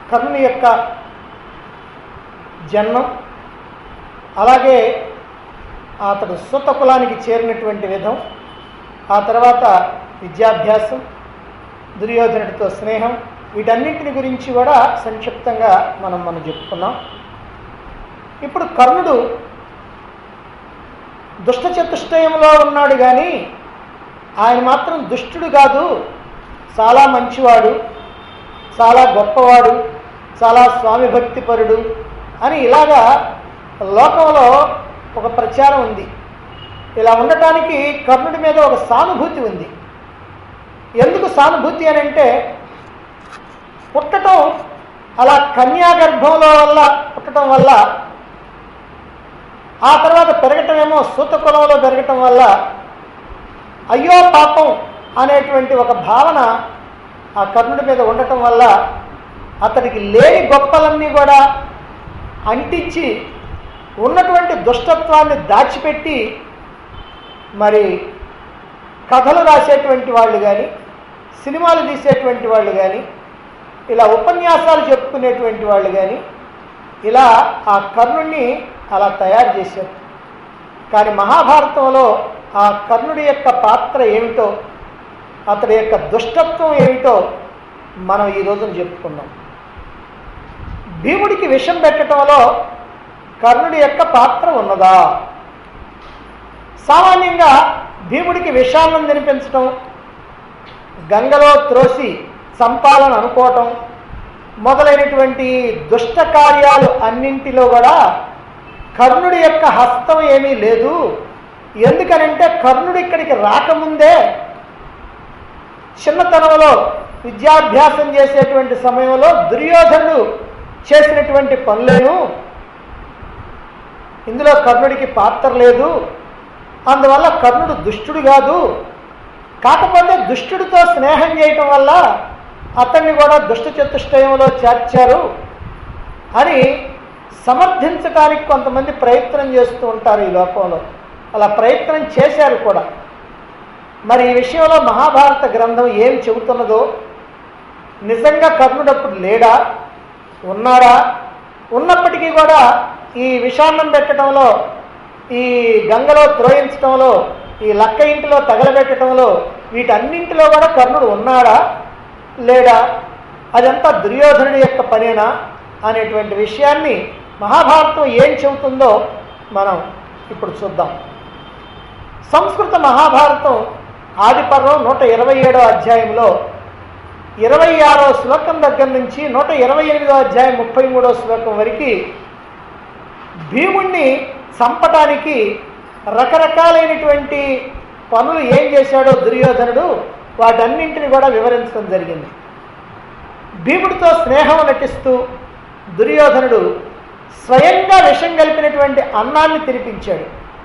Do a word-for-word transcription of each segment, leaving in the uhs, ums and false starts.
కర్ణుని యొక్క జన్మం, అలాగే అతడు సూత కులానికి చేరినటువంటి విధం, ఆ తర్వాత విద్యాభ్యాసం, దుర్యోధనుడితో స్నేహం, వీటన్నింటిని గురించి కూడా సంక్షిప్తంగా మనం మనం చెప్పుకున్నాం. ఇప్పుడు కర్ణుడు దుష్ట చతుష్టయంలో ఉన్నాడు, కానీ ఆయన మాత్రం దుష్టుడు కాదు, చాలా మంచివాడు, చాలా గొప్పవాడు, చాలా స్వామి భక్తిపరుడు అని ఇలాగా లోకంలో ఒక ప్రచారం ఉంది. ఇలా ఉండటానికి కర్ణుడి మీద ఒక సానుభూతి ఉంది. ఎందుకు సానుభూతి అని అంటే, పుట్టడం అలా కన్యాగర్భంలో వల్ల పుట్టడం వల్ల, ఆ తర్వాత పెరగటమేమో సూత కులంలో పెరగటం వల్ల అయ్యో పాపం అనేటువంటి ఒక భావన ఆ కర్ణుడి మీద ఉండటం వల్ల అతడికి లేని గొప్పలన్నీ కూడా అంటించి ఉన్నటువంటి దుష్టత్వాన్ని దాచిపెట్టి మరి కథలు రాసేటువంటి వాళ్ళు కానీ, సినిమాలు తీసేటువంటి వాళ్ళు కానీ, ఇలా ఉపన్యాసాలు చెప్పుకునేటువంటి వాళ్ళు కానీ ఇలా ఆ కర్ణుడిని అలా తయారు చేశారు. కానీ మహాభారతంలో ఆ కర్ణుడి యొక్క పాత్ర ఏమిటో, అతడి యొక్క దుష్టత్వం ఏమిటో మనం ఈ రోజున చెప్పుకున్నాం. భీముడికి విషం పెట్టడంలో కర్ణుడి యొక్క పాత్ర ఉన్నదా? సామాన్యంగా భీముడికి విషాన్నం తినిపించటం, గంగలో త్రోసి చంపాలని అనుకోవటం మొదలైనటువంటి దుష్ట కార్యాలు అన్నింటిలో కూడా కర్ణుడి యొక్క హస్తం ఏమీ లేదు. ఎందుకనంటే కర్ణుడు ఇక్కడికి రాకముందే చిన్నతనంలో విద్యాభ్యాసం చేసేటువంటి సమయంలో దుర్యోధనుడు చేసినటువంటి పనులేను, ఇందులో కర్ణుడికి పాత్ర లేదు. అందువల్ల కర్ణుడు దుష్టుడు కాదు, కాకపోతే దుష్టుడితో స్నేహం చేయటం వల్ల అతన్ని కూడా దుష్ట చతుష్టయంలో చేర్చారు అని సమర్థించడానికి కొంతమంది ప్రయత్నం చేస్తూ ఉంటారు ఈ లోకంలో. అలా ప్రయత్నం చేశారు కూడా. మరి ఈ విషయంలో మహాభారత గ్రంథం ఏం చెబుతున్నదో, నిజంగా కర్ణుడు అప్పుడు లేడా, ఉన్నాడా, ఉన్నప్పటికీ కూడా ఈ విషాన్నం పెట్టడంలో, ఈ గంగలో త్రోయించడంలో, ఈ లక్క ఇంటిలో తగలబెట్టడంలో, వీటన్నింటిలో కూడా కర్ణుడు ఉన్నాడా లేడా, అదంతా దుర్యోధనుడి యొక్క పనేనా అనేటువంటి విషయాన్ని మహాభారతం ఏం చెబుతుందో మనం ఇప్పుడు చూద్దాం. సంస్కృత మహాభారతం ఆదిపర్వం నూట ఇరవై ఏడో అధ్యాయంలో ఇరవై ఆరో శ్లోకం దగ్గర నుంచి నూట ఇరవై ఎనిమిదో అధ్యాయం ముప్పై మూడో శ్లోకం వరకు భీముణ్ణి చంపటానికి రకరకాలైనటువంటి పనులు ఏం చేశాడో దుర్యోధనుడు, వాటన్నింటిని కూడా వివరించడం జరిగింది. భీముడితో స్నేహం నటిస్తూ దుర్యోధనుడు స్వయంగా విషం కలిపినటువంటి అన్నాన్ని తినిపించాడు.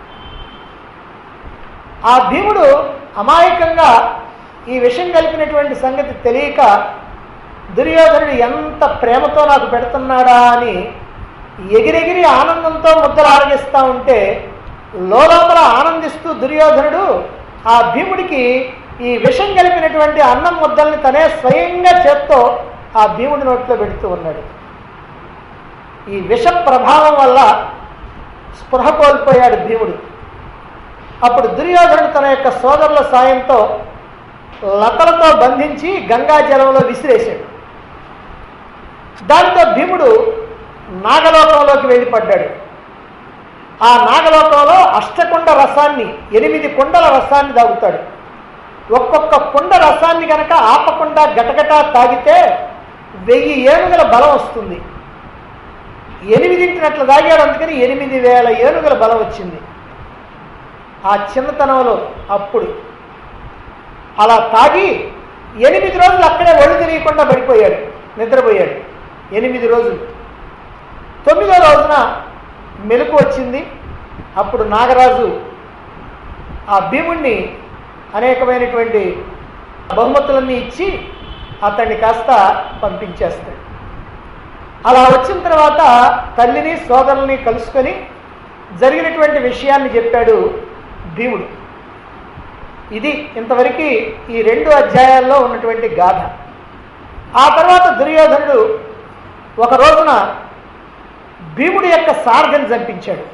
ఆ భీముడు అమాయకంగా ఈ విషం కలిపినటువంటి సంగతి తెలియక దుర్యోధనుడు ఎంత ప్రేమతో నాకు పెడుతున్నాడా అని ఎగిరెగిరి ఆనందంతో ముద్దలు ఆరగిస్తూ ఉంటే లోపల ఆనందిస్తూ దుర్యోధనుడు ఆ భీముడికి ఈ విషం కలిపినటువంటి అన్నం ముద్దల్ని తనే స్వయంగా చేత్తో ఆ భీముడి నోట్లో పెడుతూ ఉన్నాడు. ఈ విష ప్రభావం వల్ల స్పృహ కోల్పోయాడు భీముడు. అప్పుడు దుర్యోధనుడు తన యొక్క సోదరుల సాయంతో లతలతో బంధించి గంగా జలంలో విసిరేశాడు. దాంతో భీముడు నాగలోకంలోకి వెళ్ళిపడ్డాడు. ఆ నాగలోకంలో అష్టకుండ రసాన్ని, ఎనిమిది కుండల రసాన్ని తాగుతాడు. ఒక్కొక్క కుండ రసాన్ని కనుక ఆపకుండా గటగట తాగితే వెయ్యి ఏనుగుల బలం వస్తుంది. ఎనిమిదింటినట్లు తాగాడు, అందుకని ఎనిమిది వేల ఏనుగుల బలం వచ్చింది ఆ చిన్నతనంలో. అప్పుడు అలా తాగి ఎనిమిది రోజులు అక్కడే ఒళ్ళు తెలియకుండా పడిపోయాడు, నిద్రపోయాడు ఎనిమిది రోజులు. తొమ్మిదో రోజున మెలకు వచ్చింది. అప్పుడు నాగరాజు ఆ భీముణ్ణి అనేకమైనటువంటి బహుమతులన్నీ ఇచ్చి అతన్ని కాస్త పంపించేస్తాడు. అలా వచ్చిన తర్వాత తల్లిని సోదరుల్ని కలుసుకొని జరిగినటువంటి విషయాన్ని చెప్పాడు భీముడు. ఇది ఇంతవరకు ఈ రెండు అధ్యాయాల్లో ఉన్నటువంటి గాథ. ఆ తర్వాత దుర్యోధనుడు ఒక రోజున భీముడి యొక్క సారథిని చంపించాడు.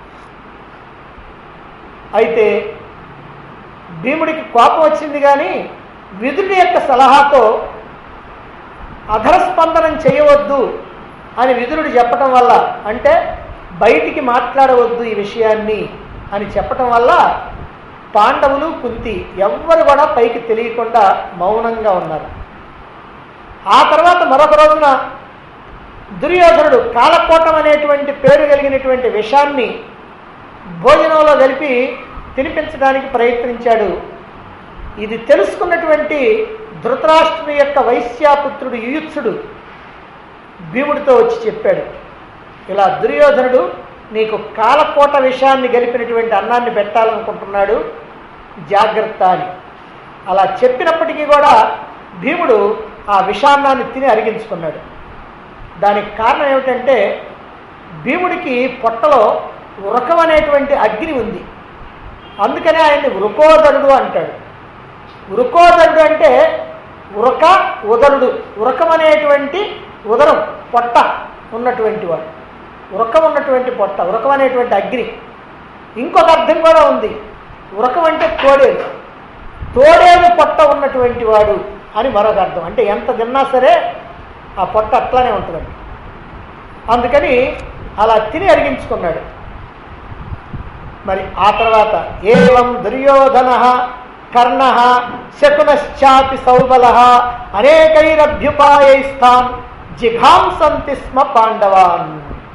అయితే భీముడికి కోపం వచ్చింది, కానీ విదురుడి యొక్క సలహాతో అధరస్పందనం చేయవద్దు అని విదురుడు చెప్పటం వల్ల, అంటే బయటికి మాట్లాడవద్దు ఈ విషయాన్ని అని చెప్పటం వల్ల పాండవులు కుంతి ఎవ్వరు కూడా పైకి తెలియకుండా మౌనంగా ఉన్నారు. ఆ తర్వాత మరొక రోజున దుర్యోధనుడు కాలకోటం అనేటువంటి పేరు కలిగినటువంటి విషాన్ని భోజనంలో కలిపి తినిపించడానికి ప్రయత్నించాడు. ఇది తెలుసుకున్నటువంటి ధృతరాష్ట్రుని యొక్క వైశ్యాపుత్రుడు యుయుత్సుడు భీముడితో వచ్చి చెప్పాడు, ఇలా దుర్యోధనుడు నీకు కాలకోట విషాన్ని గలిపినటువంటి అన్నాన్ని పెట్టాలనుకుంటున్నాడు, జాగ్రత్త అని. అలా చెప్పినప్పటికీ కూడా భీముడు ఆ విషాన్నాన్ని తిని అరిగించుకున్నాడు. దానికి కారణం ఏమిటంటే భీముడికి పొట్టలో ఉరకం అనేటువంటి అగ్ని ఉంది. అందుకనే ఆయన్ని వృకోదరుడు అంటాడు. వృకోదరుడు అంటే ఉరక ఉదరుడు, ఉరకం అనేటువంటి ఉదరం పొట్ట ఉన్నటువంటి వాడు, ఉరకం ఉన్నటువంటి పొట్ట, ఉరకం అనేటువంటి అగ్ని. ఇంకొక అర్థం కూడా ఉంది, ఉరకం అంటే తోడేలు, తోడేలు పొట్ట ఉన్నటువంటి వాడు అని మరొక అర్థం. అంటే ఎంత తిన్నా సరే ఆ పొట్ట అట్లానే ఉంటుందండి. అందుకని అలా తిని అరిగించుకున్నాడు. మరి ఆ తర్వాత ఏవం దుర్యోధన కర్ణ శకునశ్చాపి సౌబల అనేకైరభ్యుపాయైస్తాన్ జిఘాంసంతి స్మ పాండవాన్.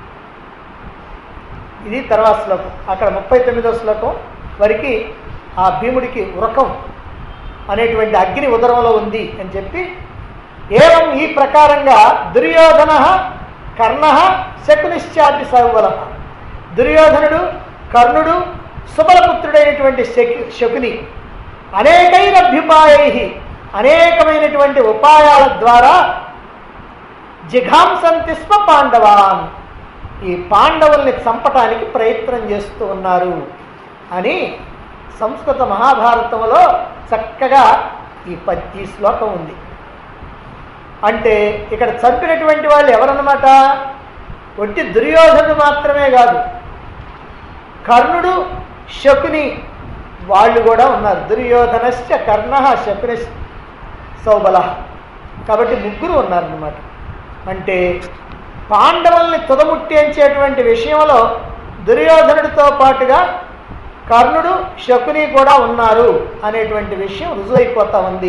ఇది తర్వాత శ్లోకం. అక్కడ ముప్పై తొమ్మిదో శ్లోకం వరకు ఆ భీముడికి ఉరకం అనేటువంటి అగ్ని ఉదరంలో ఉంది అని చెప్పి, ఏవం ఈ ప్రకారంగా దుర్యోధన కర్ణ శకునిశ్చాపి సౌబల, దుర్యోధనుడు కర్ణుడు సుబలపుత్రుడైనటువంటి శకు శకుని అనేకైరభ్యుపాయై, అనేకమైనటువంటి ఉపాయాల ద్వారా జిఘాంసంతి స్మ పాండవాన్, ఈ పాండవుల్ని చంపటానికి ప్రయత్నం చేస్తూ ఉన్నారు అని సంస్కృత మహాభారతంలో చక్కగా ఈ ప ఈ శ్లోకం ఉంది. అంటే ఇక్కడ చంపినటువంటి వాళ్ళు ఎవరన్నమాట? ఒట్టి దుర్యోధనుడు మాత్రమే కాదు, కర్ణుడు శకుని వాళ్ళు కూడా ఉన్నారు. దుర్యోధనశ్చ కర్ణ శకుని సౌబల, కాబట్టి ముగ్గురు ఉన్నారన్నమాట. అంటే పాండవుల్ని తుదముట్టించేటువంటి విషయంలో దుర్యోధనుడితో పాటుగా కర్ణుడు శకుని కూడా ఉన్నారు అనేటువంటి విషయం రుజువైపోతా ఉంది.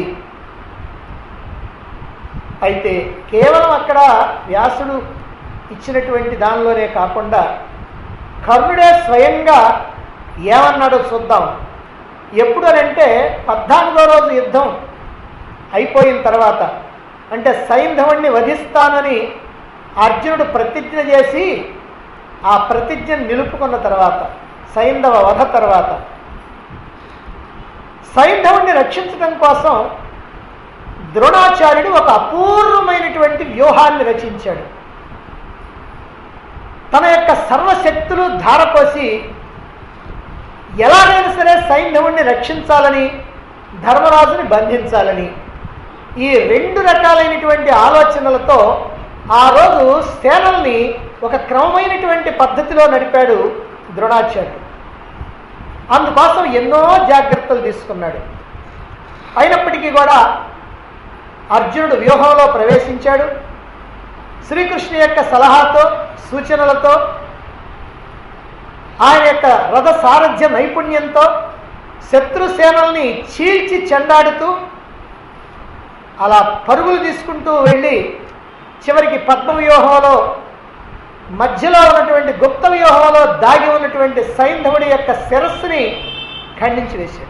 అయితే కేవలం అక్కడ వ్యాసుడు ఇచ్చినటువంటి దానిలోనే కాకుండా కర్ణుడే స్వయంగా ఏమన్నాడో చూద్దాం. ఎప్పుడు అనంటే పద్నాలుగో రోజు యుద్ధం అయిపోయిన తర్వాత, అంటే సైంధవుణ్ణి వధిస్తానని అర్జునుడు ప్రతిజ్ఞ చేసి ఆ ప్రతిజ్ఞను నిలుపుకున్న తర్వాత, సైంధవ వధ తర్వాత సైంధవుణ్ణి రక్షించడం కోసం ద్రోణాచార్యుడు ఒక అపూర్వమైనటువంటి వ్యూహాన్ని రచించాడు. తన యొక్క సర్వశక్తులు ధారపోసి ఎలాగైనా సరే సైంధవుణ్ణి రక్షించాలని, ధర్మరాజుని బంధించాలని, ఈ రెండు రకాలైనటువంటి ఆలోచనలతో ఆ రోజు సేనల్ని ఒక క్రమమైనటువంటి పద్ధతిలో నడిపాడు ద్రోణాచార్యుడు. అందుకోసం ఎన్నో జాగ్రత్తలు తీసుకున్నాడు. అయినప్పటికీ కూడా అర్జునుడు వ్యూహంలో ప్రవేశించాడు. శ్రీకృష్ణు యొక్క సలహాతో సూచనలతో ఆయన యొక్క రథ సారథ్య నైపుణ్యంతో శత్రుసేనల్ని చీల్చి చెండాడుతూ అలా పరుగులు తీసుకుంటూ వెళ్ళి చివరికి పద్మ వ్యూహంలో మధ్యలో ఉన్నటువంటి గుప్త వ్యూహంలో దాగి ఉన్నటువంటి సైంధవుడి యొక్క శిరస్సుని ఖండించి వేశాడు.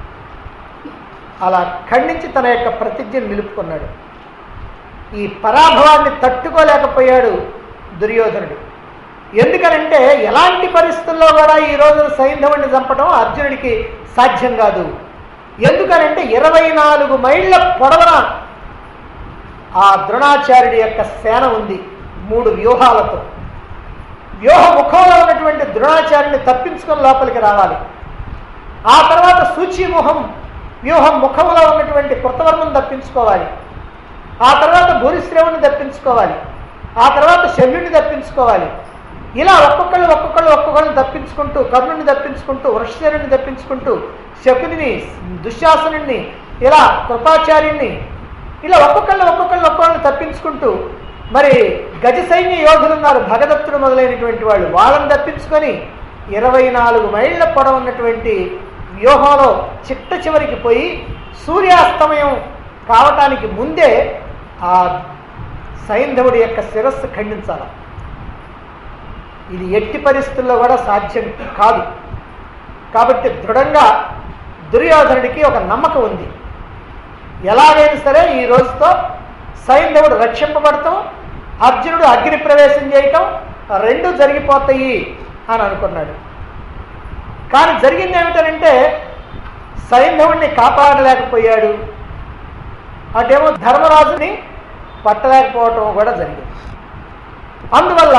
అలా ఖండించి తన యొక్క ప్రతిజ్ఞను నిలుపుకున్నాడు. ఈ పరాభవాన్ని తట్టుకోలేకపోయాడు దుర్యోధనుడు. ఎందుకనంటే ఎలాంటి పరిస్థితుల్లో కూడా ఈ రోజు సైంధవుడిని చంపడం అర్జునుడికి సాధ్యం కాదు. ఎందుకనంటే ఇరవై నాలుగు మైళ్ళ పొడవున ఆ ద్రోణాచార్యుడి యొక్క సేన ఉంది, మూడు వ్యూహాలతో. వ్యూహ ముఖంలో ఉన్నటువంటి ద్రోణాచార్యుడిని తప్పించుకొని లోపలికి రావాలి. ఆ తర్వాత సూచీముఖం వ్యూహం ముఖంలో ఉన్నటువంటి కృతవర్మను తప్పించుకోవాలి. ఆ తర్వాత భూరిశ్రవుని తప్పించుకోవాలి. ఆ తర్వాత శల్యుని తప్పించుకోవాలి. ఇలా ఒక్కొక్కళ్ళు ఒక్కొక్కళ్ళు ఒక్కొక్కళ్ళని తప్పించుకుంటూ, కర్ణుని తప్పించుకుంటూ, వృషశరుని తప్పించుకుంటూ, శకునిని, దుశ్శాసనుడిని, ఇలా కృపాచార్యుని, ఇలా ఒక్కొక్కళ్ళు ఒక్కొక్కళ్ళు ఒక్కొక్కళ్ళని తప్పించుకుంటూ, మరి గజ సైన్య యోధులు ఉన్నారు, భగదత్తుడు మొదలైనటువంటి వాళ్ళు, వాళ్ళని తప్పించుకొని ఇరవై నాలుగు మైళ్ళ పొడవు ఉన్నటువంటి వ్యూహంలో చిట్ట చివరికి పోయి సూర్యాస్తమయం కావటానికి ముందే ఆ సైంధవుడి యొక్క శిరస్సు ఖండించాలి. ఇది ఎట్టి పరిస్థితుల్లో కూడా సాధ్యం కాదు. కాబట్టి దృఢంగా దుర్యోధనుడికి ఒక నమ్మకం ఉంది, ఎలాగైనా సరే ఈ రోజుతో సైంధవుడు రక్షింపబడటం, అర్జునుడు అగ్ని ప్రవేశం చేయటం రెండు జరిగిపోతాయి అని అనుకున్నాడు. కానీ జరిగింది ఏమిటంటే సైంధవుడిని కాపాడలేకపోయాడు, అటేమో ధర్మరాజుని పట్టలేకపోవటం కూడా జరిగింది. అందువల్ల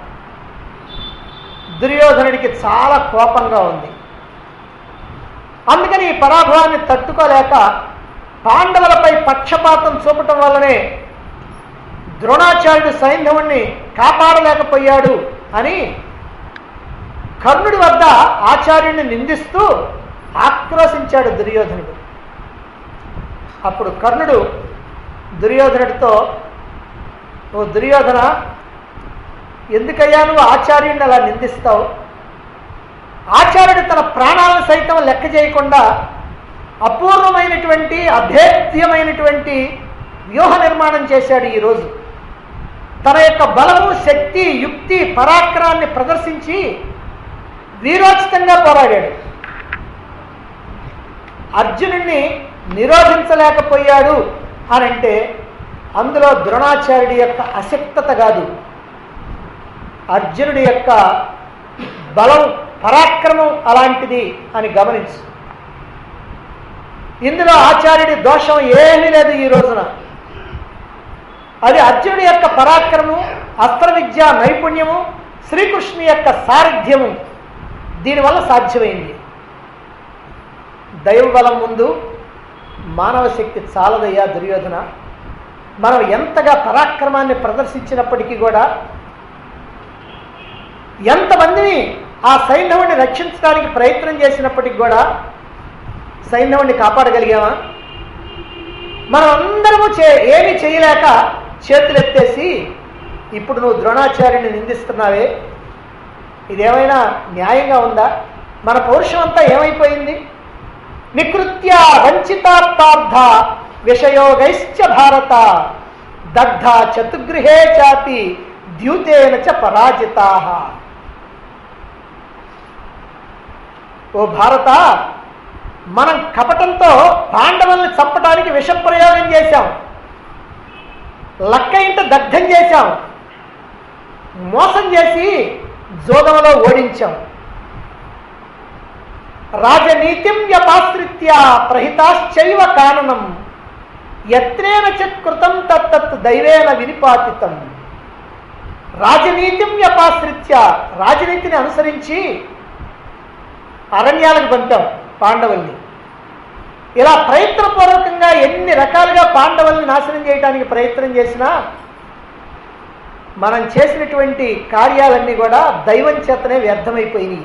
దుర్యోధనుడికి చాలా కోపంగా ఉంది. అందుకని ఈ పరాభవాన్ని తట్టుకోలేక పాండవులపై పక్షపాతం చూపటం వల్లనే ద్రోణాచార్యుడు సైంధవుణ్ణి కాపాడలేకపోయాడు అని కర్ణుడి వద్ద ఆచార్యుడిని నిందిస్తూ ఆక్రోశించాడు దుర్యోధనుడు. అప్పుడు కర్ణుడు దుర్యోధనుడితో, ఓ దుర్యోధన, ఎందుకయ్యా నువ్వు ఆచార్యుడిని అలా నిందిస్తావు? ఆచార్యుడు తన ప్రాణాలను సైతం లెక్క చేయకుండా అపూర్వమైనటువంటి అభేద్యమైనటువంటి వ్యూహ నిర్మాణం చేశాడు. ఈరోజు తన యొక్క బలము, శక్తి, యుక్తి, పరాక్రమాన్ని ప్రదర్శించి వీరోచితంగా పోరాడాడు. అర్జునుడిని నిరోధించలేకపోయాడు అని అంటే అందులో ద్రోణాచార్యుడి యొక్క అశక్తత కాదు, అర్జునుడి యొక్క బలం, పరాక్రమం అలాంటిది అని గమనించు. ఇందులో ఆచార్యుడి దోషం ఏమీ లేదు ఈ రోజున. అది అర్జునుడి యొక్క పరాక్రమం, అస్త్ర విద్య నైపుణ్యము, శ్రీకృష్ణుని యొక్క సారథ్యము దీనివల్ల సాధ్యమైంది. దైవబలం ముందు మానవ శక్తి చాలదయ్యా దుర్యోధన. మనం ఎంతగా పరాక్రమాన్ని ప్రదర్శించినప్పటికీ కూడా, ఎంతమందిని ఆ సైంధవుడిని రక్షించడానికి ప్రయత్నం చేసినప్పటికీ కూడా సైంధవుడిని కాపాడగలిగామా? మనం అందరము చే ఏమీ చేయలేక చేతులెత్తేసి ఇప్పుడు నువ్వు ద్రోణాచార్యుని నిందిస్తున్నావే, ఇదేమైనా న్యాయంగా ఉందా? మన పౌరుషం అంతా ఏమైపోయింది? నికృత్య వంచితార్థ విషయోగైశ్చ భారత దగ్ధ చతుగృహే చాపి ద్యూతేన చ పరాజితాః. ఓ భారత, మనం కపటంతో పాండవుల్ని చంపడానికి విష ప్రయోగం చేశాం, లక్క ఇంట దగ్ధం చేశాం, మోసం చేసి జోగంలో ఓడించాం. రాజనీతిం వ్యపాశ్రిత్య ప్రహితాశ్చైవ కాననం యత్నేన చ కృతం తత్తత్ దైవేన వినిపాతితం. రాజనీతిం వ్యపాశ్రిత్య, రాజనీతిని అనుసరించి అరణ్యాలకు పంపాం పాండవుల్ని. ఇలా ప్రయత్నపూర్వకంగా ఎన్ని రకాలుగా పాండవుల్ని నాశనం చేయడానికి ప్రయత్నం చేసినా మనం చేసినటువంటి కార్యాలన్నీ కూడా దైవం చేతనే వ్యర్థమైపోయినాయి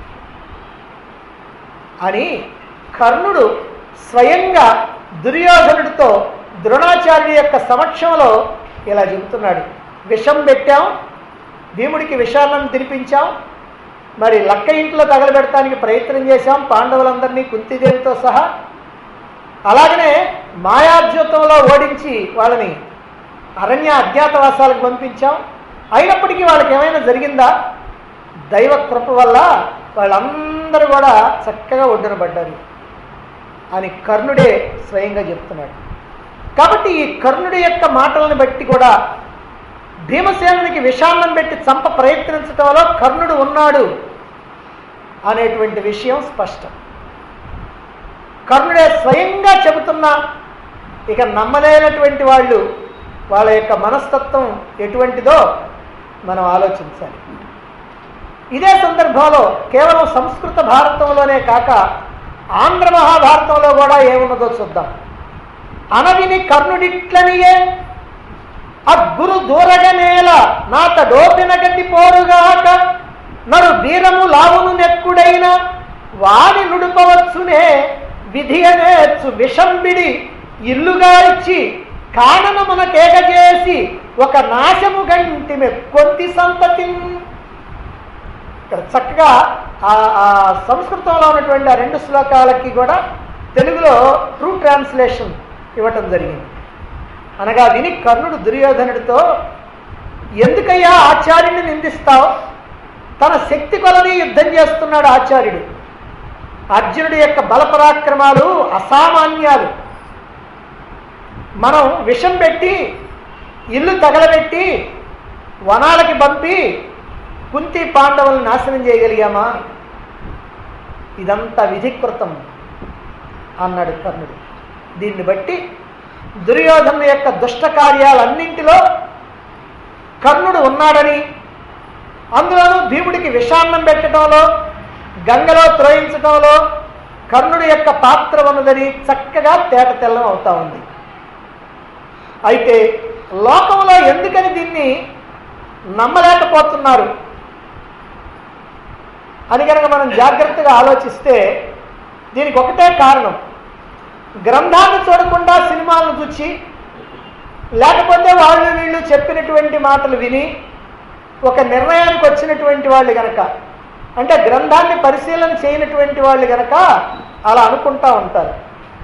అని కర్ణుడు స్వయంగా దుర్యోధనుడితో ద్రోణాచార్యుడి యొక్క సమక్షంలో ఇలా చెబుతున్నాడు. విషం పెట్టాం, భీముడికి విషాన్నం తినిపించాం, మరి లక్క ఇంట్లో తగలబెడటానికి ప్రయత్నం చేశాం పాండవులందరినీ కుంతిదేవితో సహా. అలాగనే మాయాద్యూతంలో ఓడించి వాళ్ళని అరణ్య అజ్ఞాతవాసాలకు పంపించాం. అయినప్పటికీ వాళ్ళకి ఏమైనా జరిగిందా? దైవ కృప వల్ల వాళ్ళందరూ కూడా చక్కగా ఒడ్డున పడ్డారు అని కర్ణుడే స్వయంగా చెప్తున్నాడు. కాబట్టి ఈ కర్ణుడి యొక్క మాటలను బట్టి కూడా భీమసేనునికి విషాన్నం పెట్టి చంప ప్రయత్నించటంలో కర్ణుడు ఉన్నాడు అనేటువంటి విషయం స్పష్టం. కర్ణుడే స్వయంగా చెబుతున్నా ఇక నమ్మలేనటువంటి వాళ్ళు వాళ్ళ యొక్క మనస్తత్వం ఎటువంటిదో మనం ఆలోచించాలి. ఇదే సందర్భంలో కేవలం సంస్కృత భారతంలోనే కాక ఆంధ్ర మహాభారతంలో కూడా ఏమున్నదో చూద్దాం. అనవిని కర్ణుడిట్లనియే అగ్గురు దూరగనేల నాతడోపిన గట్టి పోరుగాక నరు వీరము లావును నెక్కుడైన వాని నుడుపవచ్చునే విధి అనేచ్చు విషంబిడి ఇల్లుగా ఇచ్చి కాననమునకేగ చేసి ఒక నాశము గంటిమె కొంతి సంతతి. ఇక్కడ చక్కగా ఆ సంస్కృతంలో ఉన్నటువంటి ఆ రెండు శ్లోకాలకి కూడా తెలుగులో ట్రూ ట్రాన్స్లేషన్ ఇవ్వటం జరిగింది. అనగా విని కర్ణుడు దుర్యోధనుడితో, ఎందుకయ్యా ఆచార్యుడిని నిందిస్తావు? తన శక్తి కొలది యుద్ధం చేస్తున్నాడు ఆచార్యుడు. అర్జునుడి యొక్క బలపరాక్రమాలు అసామాన్యాలు. మనం విషం పెట్టి ఇల్లు తగలబెట్టి వనాలకి పంపి కుంతి పాండవులను నాశనం చేయగలిగామా? ఇదంతా విధికృతం అన్నాడు కర్ణుడు. దీన్ని బట్టి దుర్యోధను యొక్క దుష్ట కార్యాలన్నింటిలో కర్ణుడు ఉన్నాడని, అందులోనూ భీముడికి విషాన్నం పెట్టడంలో, గంగలో త్రోయించడంలో కర్ణుడి యొక్క పాత్ర ఉన్నదని చక్కగా తేట తెల్లం అవుతా ఉంది. అయితే లోకంలో ఎందుకని దీన్ని నమ్మలేకపోతున్నారు అని కనుక మనం జాగ్రత్తగా ఆలోచిస్తే దీనికి ఒకటే కారణం. గ్రంథాన్ని చూడకుండా సినిమాలను చూచి, లేకపోతే వాళ్ళు వీళ్ళు చెప్పినటువంటి మాటలు విని ఒక నిర్ణయానికి వచ్చినటువంటి వాళ్ళు గనక, అంటే గ్రంథాన్ని పరిశీలన చేయనటువంటి వాళ్ళు గనక అలా అనుకుంటా ఉంటారు.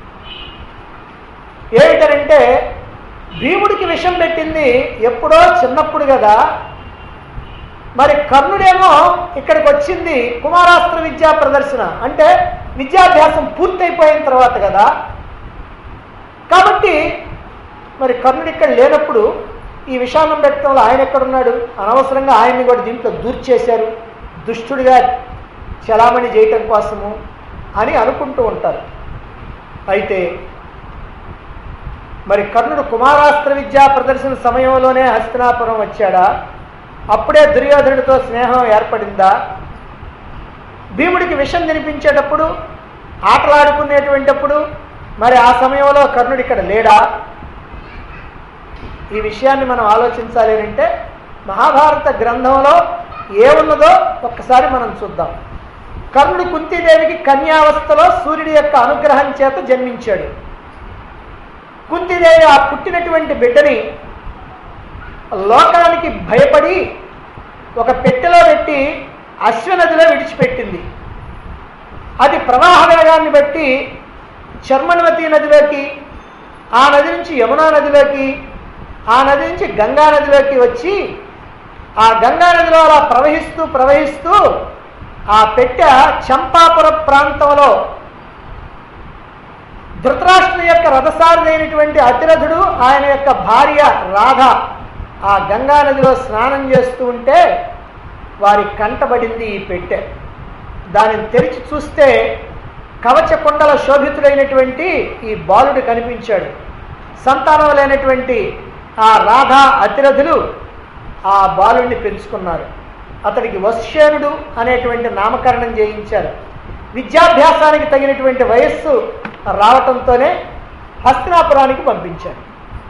ఏమిటంటే భీముడికి విషం పెట్టింది ఎప్పుడో చిన్నప్పుడు కదా, మరి కర్ణుడేమో ఇక్కడికి వచ్చింది కుమారాస్త్ర విద్యా ప్రదర్శన అంటే విద్యాభ్యాసం పూర్తయిపోయిన తర్వాత కదా. కాబట్టి మరి కర్ణుడు ఇక్కడ లేనప్పుడు ఈ విషాన్నం పెట్టడంలో ఆయన ఎక్కడున్నాడు? అనవసరంగా ఆయన్ని కూడా దీంట్లో దూర్చేశారు, దుష్టుడిగా చలామణి చేయటం కోసము అని అనుకుంటూ ఉంటారు. అయితే మరి కర్ణుడు కుమారాస్త్ర విద్యా ప్రదర్శన సమయంలోనే హస్తినాపురం వచ్చాడా? అప్పుడే దుర్యోధనుడితో స్నేహం ఏర్పడిందా? భీముడికి విషం తినిపించేటప్పుడు, ఆటలాడుకునేటువంటిప్పుడు మరి ఆ సమయంలో కర్ణుడు ఇక్కడ లేడా? ఈ విషయాన్ని మనం ఆలోచించాలి అంటే మహాభారత గ్రంథంలో ఏమున్నదో ఒక్కసారి మనం చూద్దాం. కర్ణుడు కుంతీదేవికి కన్యావస్థలో సూర్యుడి యొక్క అనుగ్రహం చేత జన్మించాడు. కుంతీదేవి ఆ పుట్టినటువంటి బిడ్డని లోకానికి భయపడి ఒక పెట్టెలో పెట్టి అశ్వనదిలో విడిచిపెట్టింది. అది ప్రవాహ వేగాన్ని బట్టి చర్మణవతి నదిలోకి, ఆ నది నుంచి యమునా నదిలోకి, ఆ నది నుంచి గంగా నదిలోకి వచ్చి ఆ గంగా నదిలో అలా ప్రవహిస్తూ ప్రవహిస్తూ ఆ పెట్టె చంపాపుర ప్రాంతంలో ధృతరాష్ట్రుని యొక్క రథసారథి అయినటువంటి అతిరథుడు, ఆయన యొక్క భార్య రాధ ఆ గంగా నదిలో స్నానం చేస్తూ ఉంటే వారి కంటబడింది ఈ పెట్టె. దానిని తెరిచి చూస్తే కవచ కుండల శోభితుడైనటువంటి ఈ బాలుడు కనిపించాడు. సంతానం లేనటువంటి ఆ రాధ అతిరథులు ఆ బాలుడిని పెంచుకున్నారు. అతడికి వశ్యేనుడు అనేటువంటి నామకరణం చేయించారు. విద్యాభ్యాసానికి తగినటువంటి వయస్సు రావటంతోనే హస్తినాపురానికి పంపించారు.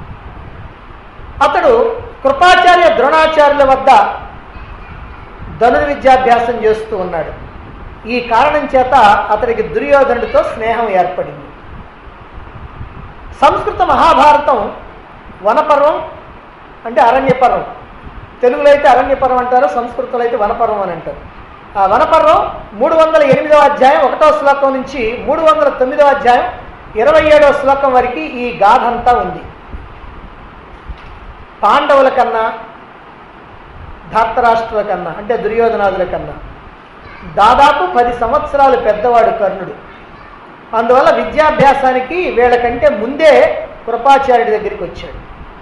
అతడు కృపాచార్య ద్రోణాచార్యుల వద్ద ధను విద్యాభ్యాసం చేస్తూ ఉన్నాడు. ఈ కారణం చేత అతడికి దుర్యోధనుడితో స్నేహం ఏర్పడింది. సంస్కృత మహాభారతం వనపర్వం అంటే అరణ్యపర్వం, తెలుగులో అయితే అరణ్యపర్వం అంటారు, సంస్కృతంలో అయితే వనపర్వం అని అంటారు. ఆ వనపర్వం మూడు వందల ఎనిమిదవ అధ్యాయం ఒకటో శ్లోకం నుంచి మూడు వందల తొమ్మిదవ అధ్యాయం ఇరవై ఏడవ శ్లోకం వరకు ఈ గాథ అంతా ఉంది. పాండవుల కన్నా, ధార్తరాష్ట్రుల కన్నా అంటే దుర్యోధనాదుల కన్నా దాదాపు పది సంవత్సరాలు పెద్దవాడు కర్ణుడు. అందువల్ల విద్యాభ్యాసానికి వీళ్ళకంటే ముందే కృపాచార్యుడి దగ్గరికి వచ్చాడు.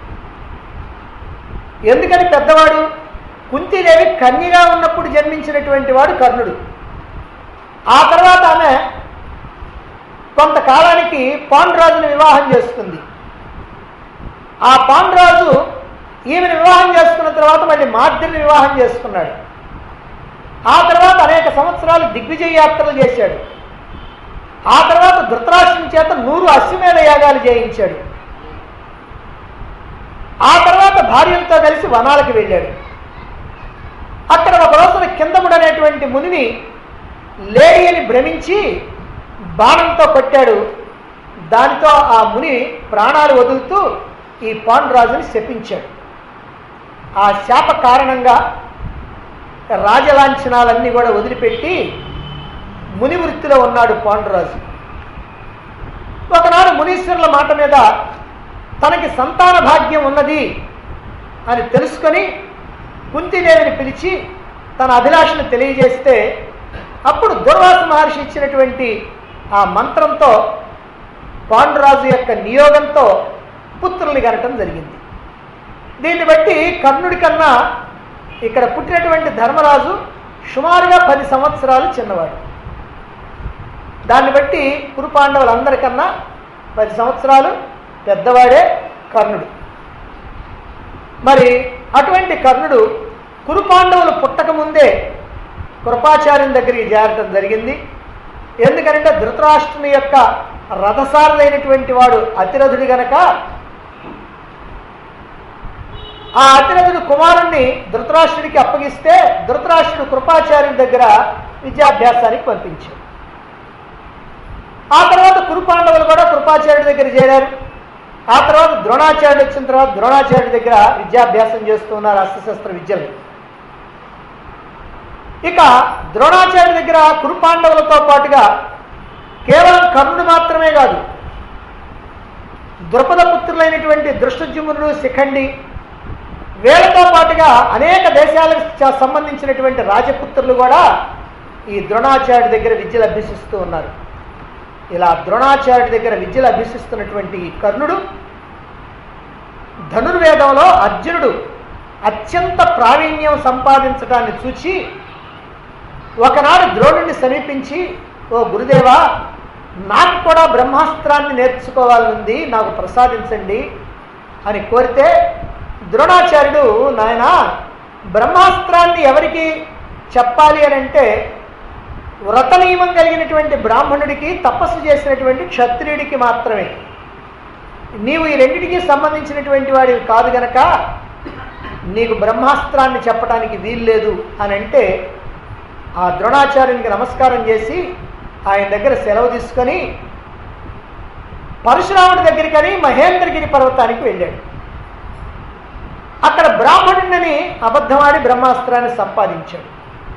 ఎందుకని పెద్దవాడు? కుంతీదేవి కన్యగా ఉన్నప్పుడు జన్మించినటువంటి వాడు కర్ణుడు. ఆ తర్వాత ఆమె కొంతకాలానికి పాండురాజుని వివాహం చేసుకుంది. ఆ పాండురాజు ఈమెను వివాహం చేసుకున్న తర్వాత మళ్ళీ మాద్రిని వివాహం చేసుకున్నాడు. ఆ తర్వాత అనేక సంవత్సరాలు దిగ్విజయ యాత్రలు చేశాడు. ఆ తర్వాత ధృతరాష్ట్రుని చేత నూరు అశ్వమేధ యాగాలు చేయించాడు. ఆ తర్వాత భార్యలతో కలిసి వనాలకు వెళ్ళాడు. కిందముడు అనేటువంటి మునిని లేడి అని భ్రమించి బాణంతో కొట్టాడు. దానితో ఆ ముని ప్రాణాలు వదులుతూ ఈ పాండురాజుని శపించాడు. ఆ శాప కారణంగా రాజలాంఛనాలన్నీ కూడా వదిలిపెట్టి ముని వృత్తిలో ఉన్నాడు పాండురాజు. ఒకనాడు మునీశ్వరుల మాట మీద తనకి సంతాన భాగ్యం ఉన్నది అని తెలుసుకొని కుంతిదేవిని పిలిచి తన అభిలాషను తెలియజేస్తే అప్పుడు దుర్వాస మహర్షి ఇచ్చినటువంటి ఆ మంత్రంతో పాండురాజు యొక్క నియోగంతో పుత్రుల్ని కనటం జరిగింది. దీన్ని బట్టి కర్ణుడి కన్నా ఇక్కడ పుట్టినటువంటి ధర్మరాజు సుమారుగా పది సంవత్సరాలు చిన్నవాడు. దాన్ని బట్టి కురు పాండవులందరికన్నా పది సంవత్సరాలు పెద్దవాడే కర్ణుడు. మరి అటువంటి కర్ణుడు కురు పాండవులు పుట్టకముందే కృపాచార్యుని దగ్గరికి చేరటం జరిగింది. ఎందుకంటే ధృతరాష్ట్రుని యొక్క రథసారుడైనటువంటి వాడు అతిరథుడి గనక ఆ అతిరథుడు కుమారుణ్ణి ధృతరాష్ట్రుడికి అప్పగిస్తే ధృతరాష్ట్రుడు కృపాచార్యుని దగ్గర విద్యాభ్యాసానికి పంపించాడు. ఆ తర్వాత కురు పాండవులు కూడా కృపాచార్యుడి దగ్గర చేరారు. ఆ తర్వాత ద్రోణాచార్యుడు వచ్చిన తర్వాత ద్రోణాచార్యుడి దగ్గర విద్యాభ్యాసం చేస్తున్నారు అస్త్రశస్త్ర విద్యలు. ఇక ద్రోణాచార్యుడి దగ్గర కురు పాండవులతో పాటుగా కేవలం కర్ణుడు మాత్రమే కాదు, ద్రుపద పుత్రులైనటువంటి దృష్టజుమ్నుడు, శిఖండి, వీళ్ళతో పాటుగా అనేక దేశాలకు సంబంధించినటువంటి రాజపుత్రులు కూడా ఈ ద్రోణాచార్యుడి దగ్గర విద్యలు అభ్యసిస్తూ ఉన్నారు. ఇలా ద్రోణాచార్యుడి దగ్గర విద్యలు అభ్యసిస్తున్నటువంటి ఈ కర్ణుడు ధనుర్వేదంలో అర్జునుడు అత్యంత ప్రావీణ్యం సంపాదించడాన్ని చూచి ఒకనాడు ద్రోణుడిని సమీపించి, ఓ గురుదేవా, నాకు కూడా బ్రహ్మాస్త్రాన్ని నేర్చుకోవాలనుంది, నాకు ప్రసాదించండి అని కోరితే ద్రోణాచార్యుడు, నాయనా, బ్రహ్మాస్త్రాన్ని ఎవరికి చెప్పాలి అని అంటే వ్రత నియమం కలిగినటువంటి బ్రాహ్మణుడికి, తపస్సు చేసినటువంటి క్షత్రియుడికి మాత్రమే. నీవు ఈ రెండిటికి సంబంధించినటువంటి వాడివి కాదు గనక నీకు బ్రహ్మాస్త్రాన్ని చెప్పడానికి వీల్లేదు అని అంటే ఆ ద్రోణాచార్యునికి నమస్కారం చేసి ఆయన దగ్గర సెలవు తీసుకొని పరశురాముడి దగ్గరికని మహేంద్రగిరి పర్వతానికి వెళ్ళాడు. అక్కడ బ్రాహ్మణుడిని అబద్ధమాడి బ్రహ్మాస్త్రాన్ని సంపాదించాడు.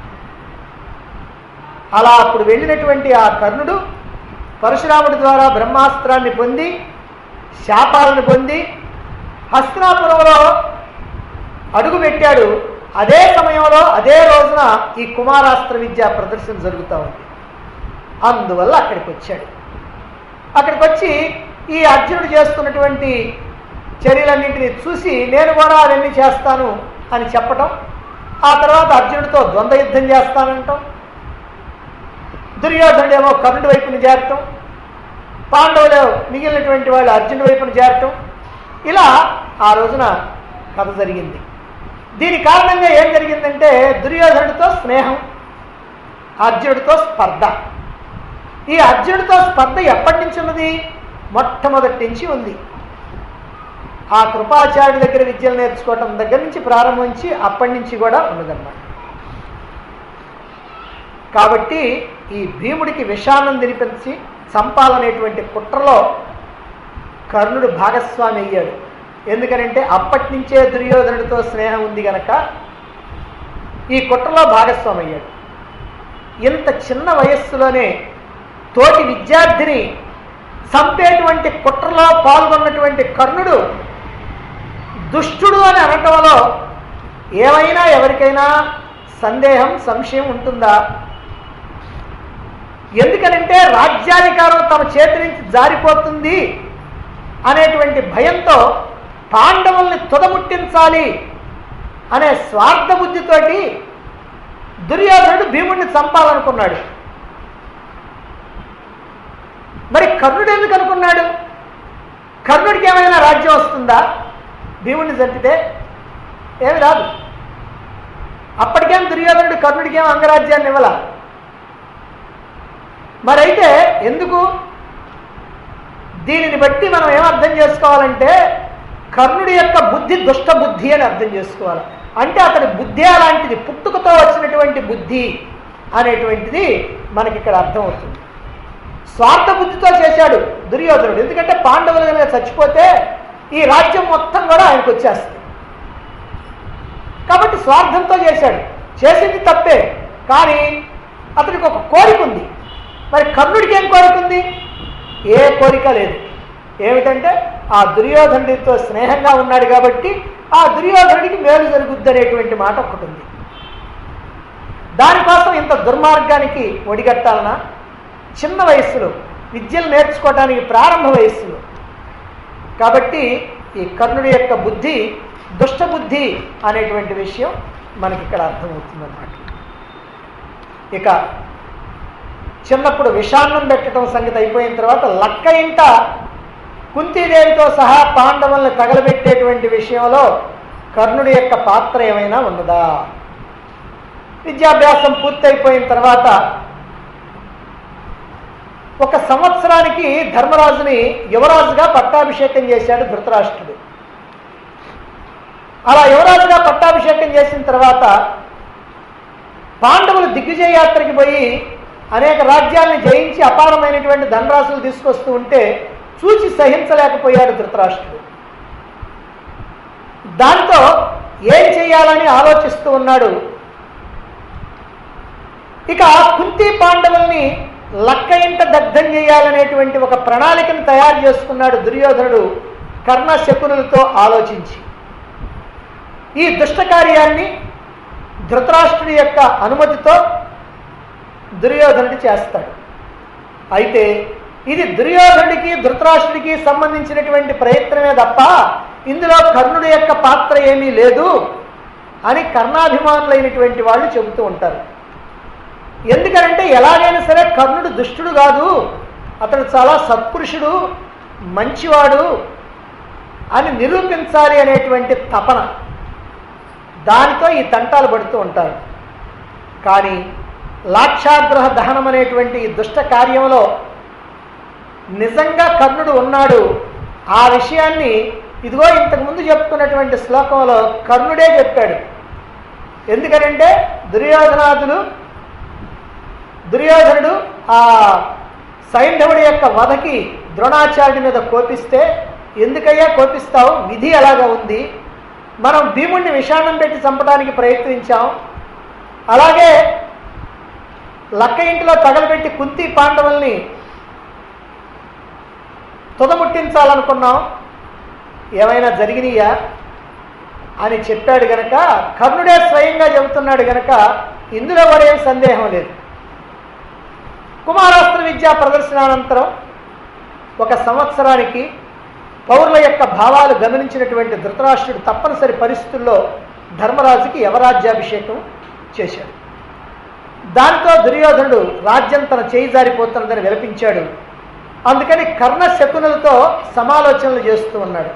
అలా అప్పుడు వెళ్ళినటువంటి ఆ కర్ణుడు పరశురాముడి ద్వారా బ్రహ్మాస్త్రాన్ని పొంది శాపాలను పొంది హస్తినాపురంలో అడుగుపెట్టాడు. అదే సమయంలో అదే రోజున ఈ కుమారాస్త్ర విద్య ప్రదర్శన జరుగుతూ ఉంది. అందువల్ల అక్కడికి వచ్చాడు. అక్కడికి వచ్చి ఈ అర్జునుడు చేస్తున్నటువంటి చర్యలన్నింటినీ చూసి నేను కూడా అవన్నీ చేస్తాను అని చెప్పటం, ఆ తర్వాత అర్జునుడితో ద్వంద్వ యుద్ధం చేస్తానంటాం, దుర్యోధనుడేమో కర్ణుడి వైపుని చేరటం, పాండవులు మిగిలినటువంటి వాళ్ళు అర్జునుడి వైపుని చేరటం, ఇలా ఆ రోజున కథ జరిగింది. దీని కారణంగా ఏం జరిగిందంటే దుర్యోధనుడితో స్నేహం, అర్జునుడితో స్పర్ధ. ఈ అర్జునుడితో స్పర్ధ ఎప్పటి నుంచి ఉన్నది? మొట్టమొదటి నుంచి ఉంది. ఆ కృపాచార్యుడి దగ్గర విద్యలు నేర్చుకోవటం దగ్గర నుంచి ప్రారంభించి అప్పటి నుంచి కూడా ఉన్నదన్నమాట. కాబట్టి ఈ భీముడికి విషాన్నం తినిపించి చంపాలనేటువంటి కుట్రలో కర్ణుడు భాగస్వామి అయ్యాడు. ఎందుకనంటే అప్పటి నుంచే దుర్యోధనుడితో స్నేహం ఉంది గనక ఈ కుట్రలో భాగస్వామి అయ్యాడు. ఇంత చిన్న వయస్సులోనే తోటి విద్యార్థిని చంపేటువంటి కుట్రలో పాల్గొన్నటువంటి కర్ణుడు దుష్టుడు అని అనటంలో ఏమైనా ఎవరికైనా సందేహం, సంశయం ఉంటుందా? ఎందుకనంటే రాజ్యాధికారం తమ చేతి నుంచి జారిపోతుంది అనేటువంటి భయంతో పాండవుల్ని తుదముట్టించాలి అనే స్వార్థ బుద్ధితోటి దుర్యోధనుడు భీముడిని చంపాలనుకున్నాడు. మరి కర్ణుడు ఎందుకు అనుకున్నాడు? కర్ణుడికి ఏమైనా రాజ్యం వస్తుందా భీముడిని చంపితే? ఏమి రాదు. అప్పటికేం దుర్యోధనుడు కర్ణుడికేం అంగరాజ్యాన్ని ఇవ్వాల. మరైతే ఎందుకు? దీనిని బట్టి మనం ఏమర్థం చేసుకోవాలంటే కర్ణుడి యొక్క బుద్ధి దుష్ట బుద్ధి అని అర్థం చేసుకోవాలి. అంటే అతడి బుద్ధి అలాంటిది, పుట్టుకతో వచ్చినటువంటి బుద్ధి అనేటువంటిది మనకి ఇక్కడ అర్థమవుతుంది. స్వార్థ బుద్ధితో చేశాడు దుర్యోధనుడు. ఎందుకంటే పాండవులు కనుక చచ్చిపోతే ఈ రాజ్యం మొత్తం కూడా ఆయనకు వచ్చేస్తుంది. కాబట్టి స్వార్థంతో చేశాడు. చేసింది తప్పే, కానీ అతనికి ఒక కోరిక ఉంది. మరి కర్ణుడికి ఏం కోరిక ఉంది? ఏ కోరిక లేదు. ఏమిటంటే ఆ దుర్యోధనుడితో స్నేహంగా ఉన్నాడు కాబట్టి ఆ దుర్యోధనుడికి మేలు జరుగుద్ది అనేటువంటి మాట ఒకటి ఉంది. దానికోసం ఇంత దుర్మార్గానికి ఒడిగట్టాలనా? చిన్న వయస్సులో విద్యలు నేర్చుకోవడానికి ప్రారంభ వయస్సులో. కాబట్టి ఈ కర్ణుడి యొక్క బుద్ధి దుష్టబుద్ధి అనేటువంటి విషయం మనకి ఇక్కడ అర్థమవుతుందన్నమాట. ఇక చిన్నప్పుడు విషాన్నం పెట్టడం సంగతి అయిపోయిన తర్వాత లక్క ఇంట కుంతీదేవితో సహా పాండవుల్ని తగలబెట్టేటువంటి విషయంలో కర్ణుడి యొక్క పాత్ర ఏమైనా ఉన్నదా? విద్యాభ్యాసం పూర్తయిపోయిన తర్వాత ఒక సంవత్సరానికి ధర్మరాజుని యువరాజుగా పట్టాభిషేకం చేశాడు ధృతరాష్ట్రుడు. అలా యువరాజుగా పట్టాభిషేకం చేసిన తర్వాత పాండవులు దిగ్విజయ యాత్రకి పోయి అనేక రాజ్యాలను జయించి అపారమైనటువంటి ధనరాశులు తీసుకొస్తూ ఉంటే చూసి సహించలేకపోయాడు ధృతరాష్ట్రుడు. దాంతో ఏం చేయాలని ఆలోచిస్తూ ఉన్నాడు. ఇక కుంతి పాండవుల్ని లక్క ఇంట దగ్ధం చేయాలనేటువంటి ఒక ప్రణాళికను తయారు చేసుకున్నాడు దుర్యోధనుడు కర్ణ శకునులతో ఆలోచించి. ఈ దుష్ట కార్యాన్ని ధృతరాష్ట్రుడి యొక్క అనుమతితో దుర్యోధనుడు చేస్తాడు. అయితే ఇది దుర్యోధనుడికి ధృతరాష్ట్రుడికి సంబంధించినటువంటి ప్రయత్నమే తప్ప ఇందులో కర్ణుడి యొక్క పాత్ర ఏమీ లేదు అని కర్ణాభిమానులైనటువంటి వాళ్ళు చెబుతూ ఉంటారు. ఎందుకనంటే ఎలాగైనా సరే కర్ణుడు దుష్టుడు కాదు, అతడు చాలా సత్పురుషుడు, మంచివాడు అని నిరూపించాలి అనేటువంటి తపన, దానితో ఈ తంటాలు పడుతూ ఉంటారు. కానీ లాక్షాగ్రహ దహనం అనేటువంటి ఈ దుష్ట కార్యంలో నిజంగా కర్ణుడు ఉన్నాడు. ఆ విషయాన్ని ఇదిగో ఇంతకుముందు చెప్పుకున్నటువంటి శ్లోకంలో కర్ణుడే చెప్పాడు. ఎందుకనంటే దుర్యోధనాదులు దుర్యోధనుడు ఆ సైంధవుడి యొక్క వధకి ద్రోణాచార్యుడి మీద కోపిస్తే, ఎందుకయ్యా కోపిస్తావు, విధి అలాగా ఉంది, మనం భీముడిని విషాణం పెట్టి చంపడానికి ప్రయత్నించాం, అలాగే లక్క ఇంటిలో తగలబెట్టి కుంతి పాండవుల్ని తుదముట్టించాలనుకున్నాం, ఏమైనా జరిగినాయా అని చెప్పాడు గనక, కర్ణుడే స్వయంగా చెబుతున్నాడు గనక ఇందులో మరేం సందేహం లేదు. కుమారాస్త్ర విద్యా ప్రదర్శనానంతరం ఒక సంవత్సరానికి పౌరుల యొక్క భావాలు గమనించినటువంటి ధృతరాష్ట్రుడు తప్పనిసరి పరిస్థితుల్లో ధర్మరాజుకి యవరాజ్యాభిషేకం చేశాడు. దాంతో దుర్యోధనుడు రాజ్యం తన చేయి జారిపోతున్నదని విలపించాడు. అందుకని కర్ణ శకునులతో సమాలోచనలు చేస్తూ ఉన్నాడు.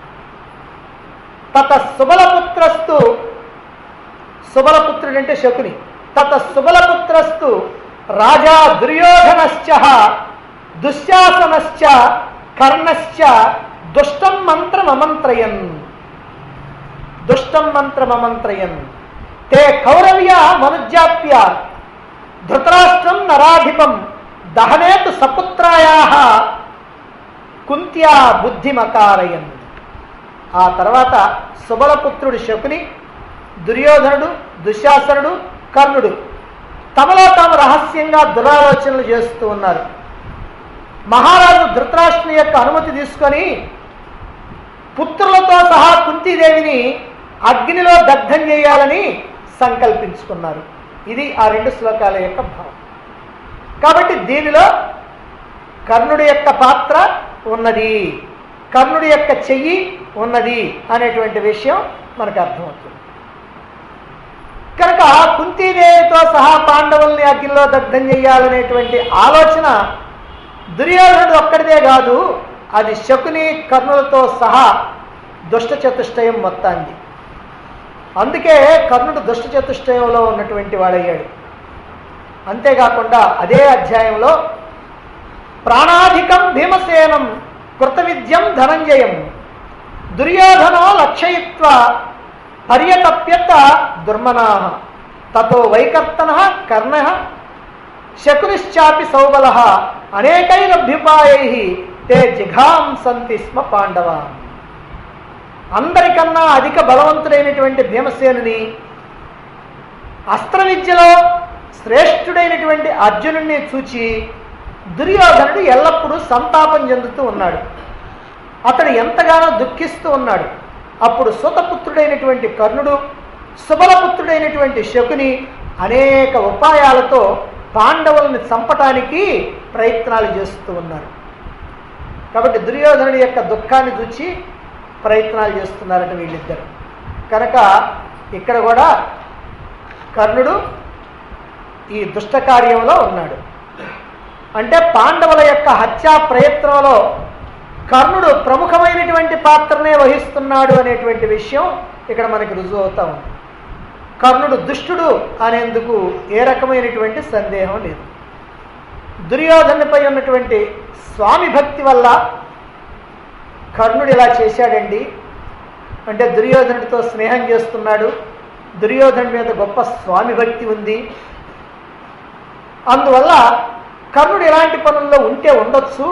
తత సుబలపుత్రస్తు, సుబలపుత్రుడు అంటే శకుని, తత సుబలపుత్రస్తు రాజా దుర్యోధనశ్చ దుశ్శాసనశ్చ కర్ణశ్చ దుష్టం మంత్రమమంత్రయన్ దుష్టం మంత్రమమంత్రయన్ తే కౌరవ్య మనుజ్యాప్య ధృతరాష్ట్రం నరాధిపం దహనేతు సపుత్రాయాః కుంత్యా బుద్ధిమకారయన్. ఆ తర్వాత సుబలపుత్రుడు శకుని, దుర్యోధనుడు, దుశ్శాసనుడు, కర్ణుడు తమలో తాము రహస్యంగా దురాలోచనలు చేస్తూ ఉన్నారు. మహారాజు ధృతరాష్ట్రుని యొక్క అనుమతి తీసుకొని పుత్రులతో సహా కుంతీదేవిని అగ్నిలో దగ్ధం చేయాలని సంకల్పించుకున్నారు. ఇది ఆ రెండు శ్లోకాల యొక్క భావం. కాబట్టి దీనిలో కర్ణుడి యొక్క పాత్ర ఉన్నది, కర్ణుడి యొక్క చెయ్యి ఉన్నది అనేటువంటి విషయం మనకు అర్థమవుతుంది. కనుక కుంతీదేవితో సహా పాండవుల్ని అగ్నిలో దగ్ధం చేయాలనేటువంటి ఆలోచన దుర్యోధనుడు ఒక్కడిదే కాదు, అది శకుని కర్ణులతో సహా దుష్ట చతుష్టయం మొత్తాన్ని. అందుకే కర్ణుడు దుష్ట చతుష్టయంలో ఉన్నటువంటి వాడయ్యాడు. అంతేకాకుండా అదే అధ్యాయంలో ప్రాణాధికం భీమసేనం కృత విద్యం ధనంజయం దుర్యోధనో లక్షయిత్వ పర్యతప్యత దుర్మనా తతో వైకర్తన కర్ణ శకునిశ్చాపి సౌబల అనేకైరభ్యుపాయై తే జిఘాంసంతి స్మ పాండవ. అందరికన్నా అధిక బలవంతుడైనటువంటి భీమసేనుని, అస్త్ర విద్యలో శ్రేష్ఠుడైనటువంటి అర్జునుడిని చూచి దుర్యోధనుడు ఎల్లప్పుడూ సంతాపం చెందుతూ ఉన్నాడు. అతడు ఎంతగానో దుఃఖిస్తూ ఉన్నాడు. అప్పుడు సుతపుత్రుడైనటువంటి కర్ణుడు, సుబలపుత్రుడైనటువంటి శకుని అనేక ఉపాయాలతో పాండవులను చంపటానికి ప్రయత్నాలు చేస్తూ ఉన్నారు. కాబట్టి దుర్యోధనుడి యొక్క దుఃఖాన్ని చూచి ప్రయత్నాలు చేస్తున్నారట వీళ్ళిద్దరు. కనుక ఇక్కడ కూడా కర్ణుడు ఈ దుష్ట కార్యంలో ఉన్నాడు. అంటే పాండవుల యొక్క హత్యా ప్రయత్నంలో కర్ణుడు ప్రముఖమైనటువంటి పాత్రనే వహిస్తున్నాడు అనేటువంటి విషయం ఇక్కడ మనకి రుజువు అవుతా ఉంది. కర్ణుడు దుష్టుడు అనేందుకు ఏ రకమైనటువంటి సందేహం లేదు. దుర్యోధనుపై ఉన్నటువంటి స్వామి భక్తి వల్ల కర్ణుడు ఇలా చేశాడండి. అంటే దుర్యోధనుడితో స్నేహం చేస్తున్నాడు, దుర్యోధను మీద గొప్ప స్వామి భక్తి ఉంది, అందువల్ల కర్ణుడు ఇలాంటి పనుల్లో ఉంటే ఉండొచ్చు.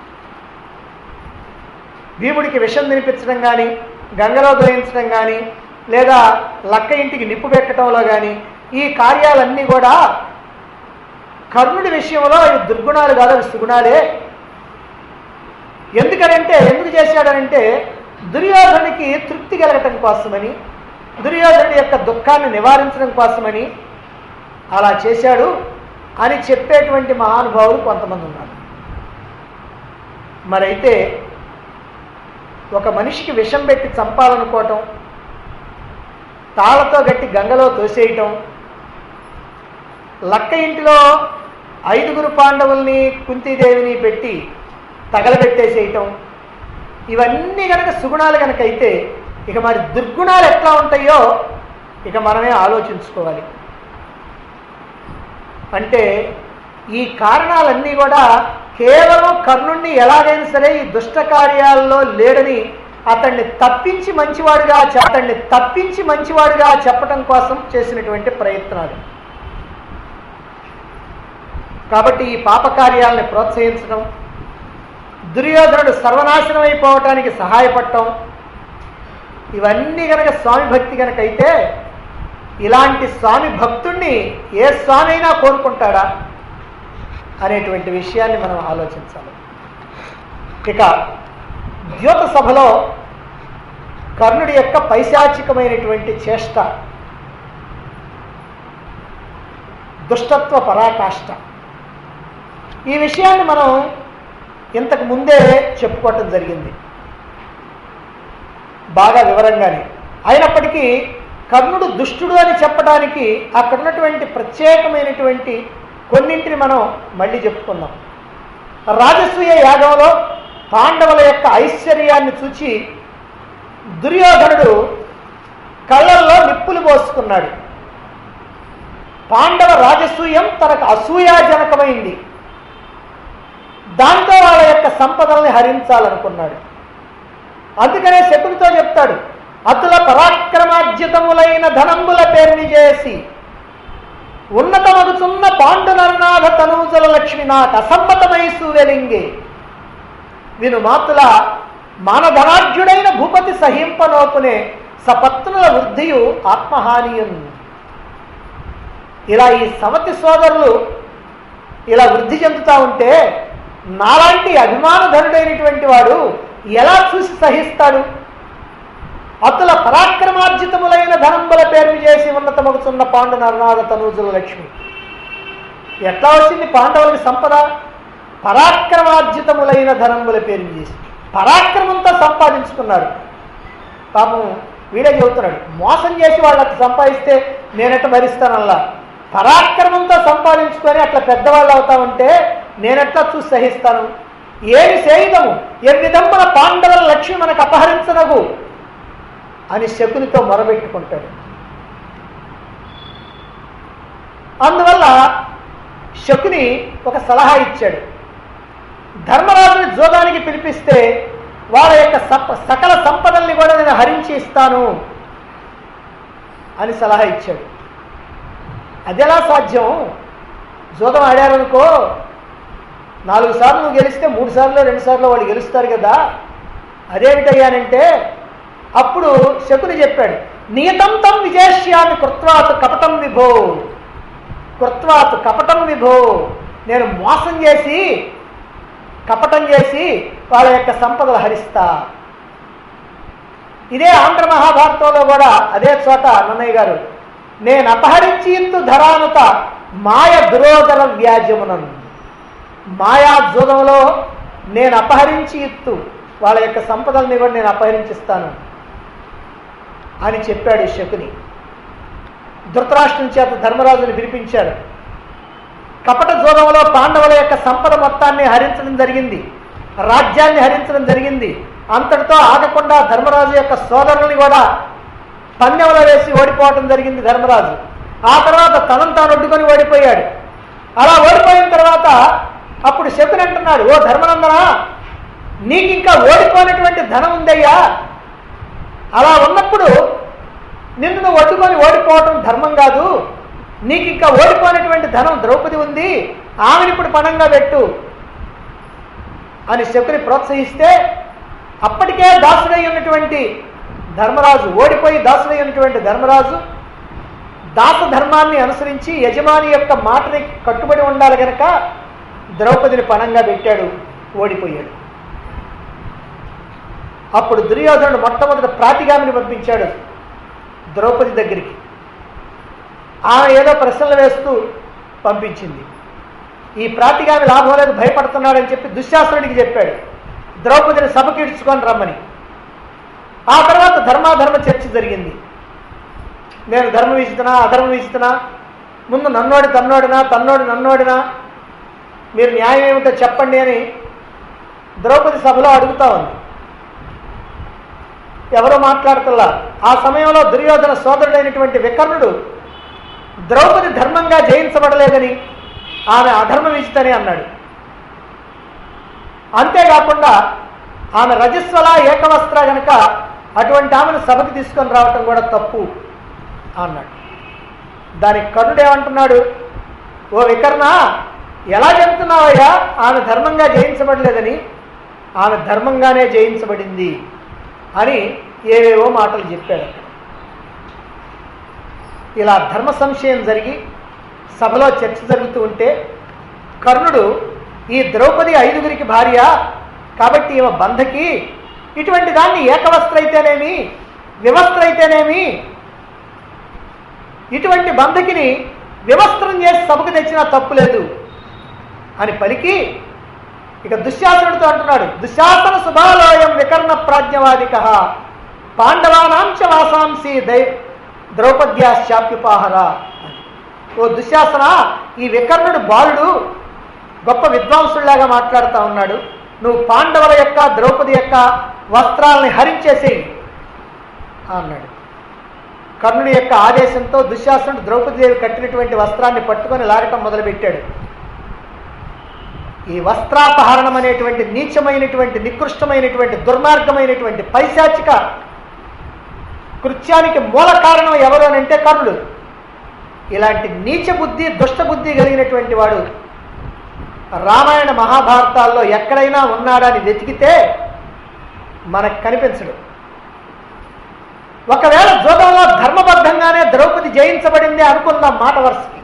భీముడికి విషం తినిపించడం కానీ, గంగలో దోయించడం కానీ, లేదా లక్క ఇంటికి నిప్పు పెట్టడంలో కానీ ఈ కార్యాలన్నీ కూడా కర్ణుడి విషయంలో అవి దుర్గుణాలు కాదు, అవి సుగుణాలే. ఎందుకనంటే ఎందుకు చేశాడనంటే దుర్యోధనుడికి తృప్తి కలగటం కోసమని, దుర్యోధనుడి యొక్క దుఃఖాన్ని నివారించడం కోసమని అలా చేశాడు అని చెప్పేటువంటి మహానుభావులు కొంతమంది ఉన్నారు. మరైతే ఒక మనిషికి విషం పెట్టి చంపాలనుకోవటం, తాళతో గట్టి గంగలో తోసేయటం, లక్క ఇంటిలో ఐదుగురు పాండవుల్ని కుంతీదేవిని పెట్టి తగలబెట్టేసేయటం, ఇవన్నీ కనుక సుగుణాలు కనుక అయితే ఇక మరి దుర్గుణాలు ఎట్లా ఉంటాయో ఇక మనమే ఆలోచించుకోవాలి. అంటే ఈ కారణాలన్నీ కూడా కేవలం కర్ణుణ్ణి ఎలాగైనా సరే ఈ దుష్ట కార్యాల్లో లేడని అతన్ని తప్పించి మంచివాడుగా అతన్ని తప్పించి మంచివాడుగా చెప్పటం కోసం చేసినటువంటి ప్రయత్నాలు. కాబట్టి ఈ పాపకార్యాలని ప్రోత్సహించడం, దుర్యోధనుడు సర్వనాశనం అయిపోవటానికి సహాయపడటం, ఇవన్నీ కనుక స్వామి భక్తి కనుక అయితే ఇలాంటి స్వామి భక్తుణ్ణి ఏ స్వామి అయినా కోరుకుంటాడా అనేటువంటి విషయాన్ని మనం ఆలోచించాలి. ఇక ద్యోత సభలో కర్ణుడి యొక్క పైశాచికమైనటువంటి చేష్ట, దుష్టత్వ పరాకాష్ట, ఈ విషయాన్ని మనం ఇంతకు ముందే చెప్పుకోవటం జరిగింది బాగా వివరంగానే. అయినప్పటికీ కర్ణుడు దుష్టుడు అని చెప్పడానికి అక్కడ ఉన్నటువంటి ప్రత్యేకమైనటువంటి కొన్నింటిని మనం మళ్ళీ చెప్పుకున్నాం. రాజసూయ యాగంలో పాండవుల యొక్క ఐశ్వర్యాన్ని చూచి దుర్యోధనుడు కళ్ళల్లో నిప్పులు పోసుకున్నాడు. పాండవ రాజసూయం తనకు అసూయాజనకమైంది, దాంతో వాళ్ళ యొక్క సంపదల్ని హరించాలనుకున్నాడు. అందుకనే శకునితో చెప్తాడు, అతుల పరాక్రమార్జితములైన ధనంబుల పేరుని చేసి ఉన్నతమగుచున్న పాండునర్నాథ తనూజల లక్ష్మి నాకు అసమ్మతమై సూవెలింగే విను మాతుల మానధనాఢ్యుడైన భూపతి సహింపనోపునే సపత్నుల వృద్ధియు ఆత్మహానియున్. ఇలా ఈ సమతి సోదరులు ఇలా వృద్ధి చెందుతూ ఉంటే నాలాంటి అభిమానధనుడైనటువంటి వాడు ఎలా చూసి సహిస్తాడు? అతుల పరాక్రమార్జితములైన ధనంబుల పేరు చేసి ఉన్నతమగుచున్న పాండు నరనాథ తనూజుల లక్ష్మి. ఎట్లా వచ్చింది పాండవులకి సంపద? పరాక్రమార్జితములైన ధనంబుల పేరు చేసి పరాక్రమంతో సంపాదించుకున్నారు. పాపం వీడే చెబుతున్నాడు, మోసం చేసి వాళ్ళకి సంపాదిస్తే నేనెట్ట భరిస్తానల్లా, పరాక్రమంతో సంపాదించుకొని అట్లా పెద్దవాళ్ళు అవుతా ఉంటే నేనెట్లా చూసి సహిస్తాను? ఏమి సేయుదము ఎన్నిదమ్ముల పాండవుల లక్ష్మి మనకు అపహరించనగు అని శకునితో మొరబెట్టుకుంటాడు. అందువల్ల శకుని ఒక సలహా ఇచ్చాడు, ధర్మరాజుని జోదానికి పిలిపిస్తే వాళ్ళ యొక్క సకల సంపదల్ని కూడా నేను హరించి ఇస్తాను అని సలహా ఇచ్చాడు. అదెలా సాధ్యం? జూదం ఆడారనుకో, నాలుగు సార్లు నువ్వు గెలిస్తే మూడు సార్లు రెండు సార్లు వాళ్ళు గెలుస్తారు కదా, అదేమిటయ్యానంటే అప్పుడు శకుని చెప్పాడు, నియతం తం విజేష్యామి కృత్వాత్ కపటం విభో, కృత్వాత్ కపటం విభో, నేను మోసం చేసి కపటం చేసి వాళ్ళ యొక్క సంపదలు హరిస్తా. ఇదే ఆంధ్ర మహాభారతంలో కూడా అదే చోట నన్నయ్య గారు, నేను అపహరించి ఇత్తు ధరానుత మాయ దురోధర వ్యాజ్యమునను, మాయా జూదంలో నేను అపహరించి ఇత్తు వాళ్ళ యొక్క సంపదల్ని కూడా నేను అపహరించిస్తాను అని చెప్పాడు శకుని. ధృతరాష్ట్రుని చేత ధర్మరాజుని పిలిపించారు. కపట జూదంలో పాండవుల యొక్క సంపద మొత్తాన్ని హరించడం జరిగింది, రాజ్యాన్ని హరించడం జరిగింది. అంతటితో ఆగకుండా ధర్మరాజు యొక్క సోదరుల్ని కూడా పందెంలో వేసి ఓడిపోవటం జరిగింది ధర్మరాజు. ఆ తర్వాత తనను తాను ఒడ్డుకొని ఓడిపోయాడు. అలా ఓడిపోయిన తర్వాత అప్పుడు శకుని అంటున్నాడు, ఓ ధర్మనందన, నీకు ఇంకా ఓడిపోయినటువంటి ధనం ఉందయ్యా, అలా ఉన్నప్పుడు నిన్ను నువ్వు ఒడ్డుకొని ఓడిపోవటం ధర్మం కాదు, నీకు ఇంకా ఓడిపోయినటువంటి ధనం ద్రౌపది ఉంది, ఆమెను ఇప్పుడు పణంగా పెట్టు అని శకుని ప్రోత్సహిస్తే, అప్పటికే దాసుడై ఉన్నటువంటి ధర్మరాజు, ఓడిపోయి దాసుడై ఉన్నటువంటి ధర్మరాజు దాస ధర్మాన్ని అనుసరించి యజమాని యొక్క మాటని కట్టుబడి ఉండాలి కనుక ద్రౌపదిని పణంగా పెట్టాడు, ఓడిపోయాడు. అప్పుడు దుర్యోధనుడు మొట్టమొదటి ప్రాతిగామిని పంపించాడు ద్రౌపది దగ్గరికి. ఆమె ఏదో ప్రశ్నలు వేస్తూ పంపించింది. ఈ ప్రాతిగామి లాభం లేదు, భయపడుతున్నాడని చెప్పి దుశ్శాసనుడికి చెప్పాడు, ద్రౌపదిని సభకి ఇడ్చుకొని రమ్మని. ఆ తర్వాత ధర్మాధర్మ చర్చ జరిగింది. నేను ధర్మం ఇస్తున్నా అధర్మం ఇస్తున్నా, ముందు నన్నోడి తన్నోడినా తన్నోడి నన్నోడినా, మీరు న్యాయం ఏమిటో చెప్పండి అని ద్రౌపది సభలో అడుగుతా ఉంది. ఎవరో మాట్లాడుతున్నా. ఆ సమయంలో దుర్యోధన సోదరుడైనటువంటి వికర్ణుడు ద్రౌపది ధర్మంగా జయించబడలేదని ఆమె అధర్మ విజితని అన్నాడు. అంతేకాకుండా ఆమె రజస్వల ఏకవస్త్ర గనక అటువంటి ఆమెను సభకి తీసుకొని రావటం కూడా తప్పు అన్నాడు. దానికి కర్ణుడు ఏమంటున్నాడు, ఓ వికర్ణ, ఎలా చెప్తున్నావయ్యా ఆమె ధర్మంగా జయించబడలేదని? ఆమె ధర్మంగానే జయించబడింది అని ఏవేవో మాటలు చెప్పాడు. ఇలా ధర్మ సంశయం జరిగి సభలో చర్చ జరుగుతూ ఉంటే కర్ణుడు, ఈ ద్రౌపది ఐదుగురికి భార్య కాబట్టి ఈమె బంధకి, ఇటువంటి దాన్ని ఏకవస్త్ర అయితేనేమి వివస్త్ర అయితేనేమి, ఇటువంటి బంధకిని వివస్త్రం చేసి సభకు తెచ్చినా తప్పు లేదు అని పలికి ఇక దుశ్శాసనుడితో అంటున్నాడు, దుశ్శాసన శుభాలోయం వికర్ణ ప్రాజ్ఞవాదిక పాండవానాంచ వాసాంసి దై ద్రౌపద్యాశ్చాప్యుపాహర. ఓ దుశ్శాసన, ఈ వికర్ణుడు బాలుడు గొప్ప విద్వాంసుడిలాగా మాట్లాడుతూ ఉన్నాడు, నువ్వు పాండవుల యొక్క ద్రౌపది యొక్క వస్త్రాలని హరించేసేయి అన్నాడు. కర్ణుడి యొక్క ఆదేశంతో దుశ్శాసనుడు ద్రౌపదీదేవి కట్టినటువంటి వస్త్రాన్ని పట్టుకొని లాగటం మొదలుపెట్టాడు. ఈ వస్త్రాపహరణం అనేటువంటి నీచమైనటువంటి నికృష్టమైనటువంటి దుర్మార్గమైనటువంటి పైశాచిక కృత్యానికి మూల కారణం ఎవరు అని అంటే కర్ణుడు. ఇలాంటి నీచ బుద్ధి దుష్ట బుద్ధి కలిగినటువంటి వాడు రామాయణ మహాభారతాల్లో ఎక్కడైనా ఉన్నాడని వెతికితే మనకు కనిపించడు. ఒకవేళ జూదంలో ధర్మబద్ధంగానే ద్రౌపది జయించబడింది అనుకున్న మాట వరుసకి,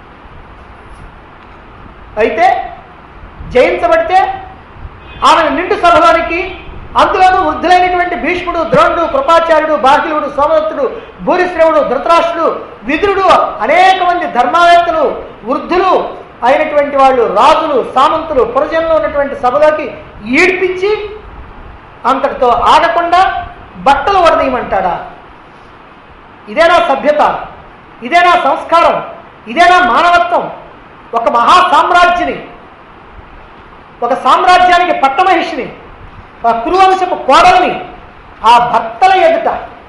అయితే జయించబడితే ఆమెను నిండు సభలోనికి, అందులోనూ వృద్ధులైనటువంటి భీష్ముడు, ద్రోణుడు, కృపాచార్యుడు, బాహ్యుడు, సోమదత్తుడు, భూరిశ్రవుడు, ధృతరాష్ట్రుడు, విదురుడు, అనేక మంది ధర్మవేత్తలు, వృద్ధులు అయినటువంటి వాళ్ళు, రాజులు, సామంతులు, పురజనులు ఉన్నటువంటి సభలోకి ఈడ్పించి అంతటితో ఆగకుండా బట్టలు వడదీయమంటాడా? ఇదేనా సభ్యత? ఇదేనా సంస్కారం? ఇదేనా మానవత్వం? ఒక మహా సామ్రాజ్యాన్ని, ఒక సామ్రాజ్యానికి పట్టమహిషిని, ఆ కురువంశపు కోడల్ని ఆ భర్తల ఎదుట,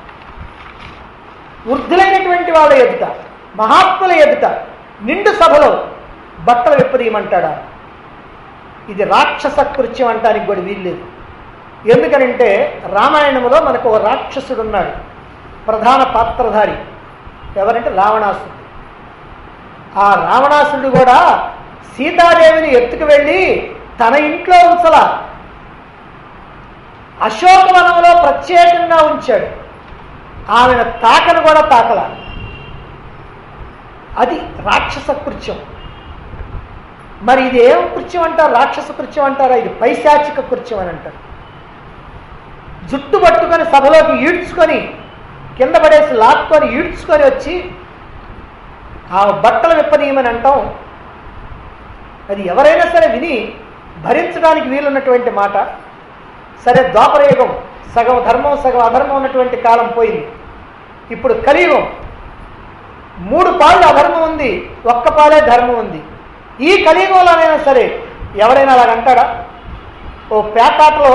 వృద్ధులైనటువంటి వాళ్ళ ఎదుట, మహాత్ముల ఎదుట నిండు సభలో బట్టలు విప్పదీయమంటాడా? ఇది రాక్షస కృత్యం అంటానికి కూడా వీల్లేదు. ఎందుకనంటే రామాయణంలో మనకు ఓ రాక్షసుడు ఉన్నాడు, ప్రధాన పాత్రధారి. ఎవరంటే రావణాసురుడు. ఆ రావణాసురుడు కూడా సీతాదేవిని ఎత్తుకు వెళ్ళి తన ఇంట్లో ఉంచల, అశోకవనంలో ప్రత్యేకంగా ఉంచాడు. ఆమెను తాకను కూడా తాకల. అది రాక్షస కృత్యం. మరి ఇది ఏం కృత్యం అంటారు? రాక్షస కృత్యం అంటారా? ఇది పైశాచిక కృత్యం అని అంటారు. జుట్టు పట్టుకొని సభలోకి ఈడ్చుకొని కింద పడేసి లాక్కొని ఈడ్చుకొని వచ్చి ఆ బట్టలు విప్పనీయమని అంటాం. అది ఎవరైనా సరే విని భరించడానికి వీలున్నటువంటి మాట. సరే, ద్వాపరయుగం సగం ధర్మం సగం అధర్మం ఉన్నటువంటి కాలం పోయింది. ఇప్పుడు కలియుగం, మూడు పాళ్ళు అధర్మం ఉంది, ఒక్క పాలే ధర్మం ఉంది. ఈ కలియుగంలోనైనా సరే ఎవరైనా అలాగంటాడా? ఓ పేకాటలో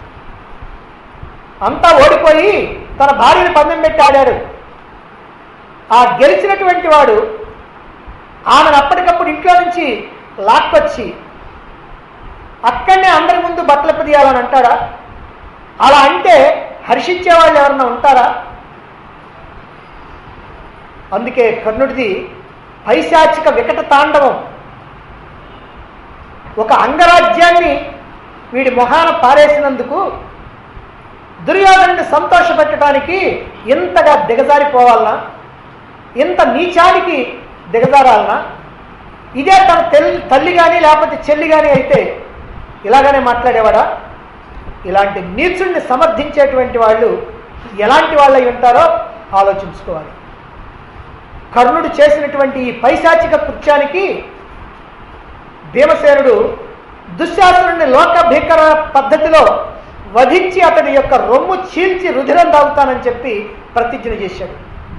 అంతా ఓడిపోయి తన భార్యని పందెం పెట్టి ఆడాడు. ఆ గెలిచినటువంటి వాడు ఆమెను అప్పటికప్పుడు ఇంట్లో నుంచి లాక్కొచ్చి అక్కడనే అందరి ముందు బట్టలు పిదియాలని అంటాడా? అలా అంటే హర్షించే వాళ్ళు ఎవరన్నా ఉంటారా? అందుకే కర్ణుడిది పైశాచిక వికట తాండవం. ఒక అంగరాజ్యాన్ని వీడి మొహాన పారేసినందుకు దుర్యోధనుడిని సంతోషపెట్టడానికి ఇంతగా దిగజారిపోవాలనా? ఇంత నీచానికి దిగజారాలనా? ఇదే తన తెల్లి తల్లి కానీ లేకపోతే చెల్లి కానీ అయితే ఇలాగనే మాట్లాడేవాడా? ఇలాంటి నీచుడిని సమర్థించేటువంటి వాళ్ళు ఎలాంటి వాళ్ళు అయి ఉంటారో ఆలోచించుకోవాలి. కర్ణుడు చేసినటువంటి ఈ పైశాచిక కృత్యానికి భీమసేనుడు దుశ్శాసనుడిని లోక భీకర పద్ధతిలో వధించి అతడి యొక్క రొమ్ము చీల్చి రుధిరం తాగుతానని చెప్పి ప్రతిజ్ఞ చేశాడు.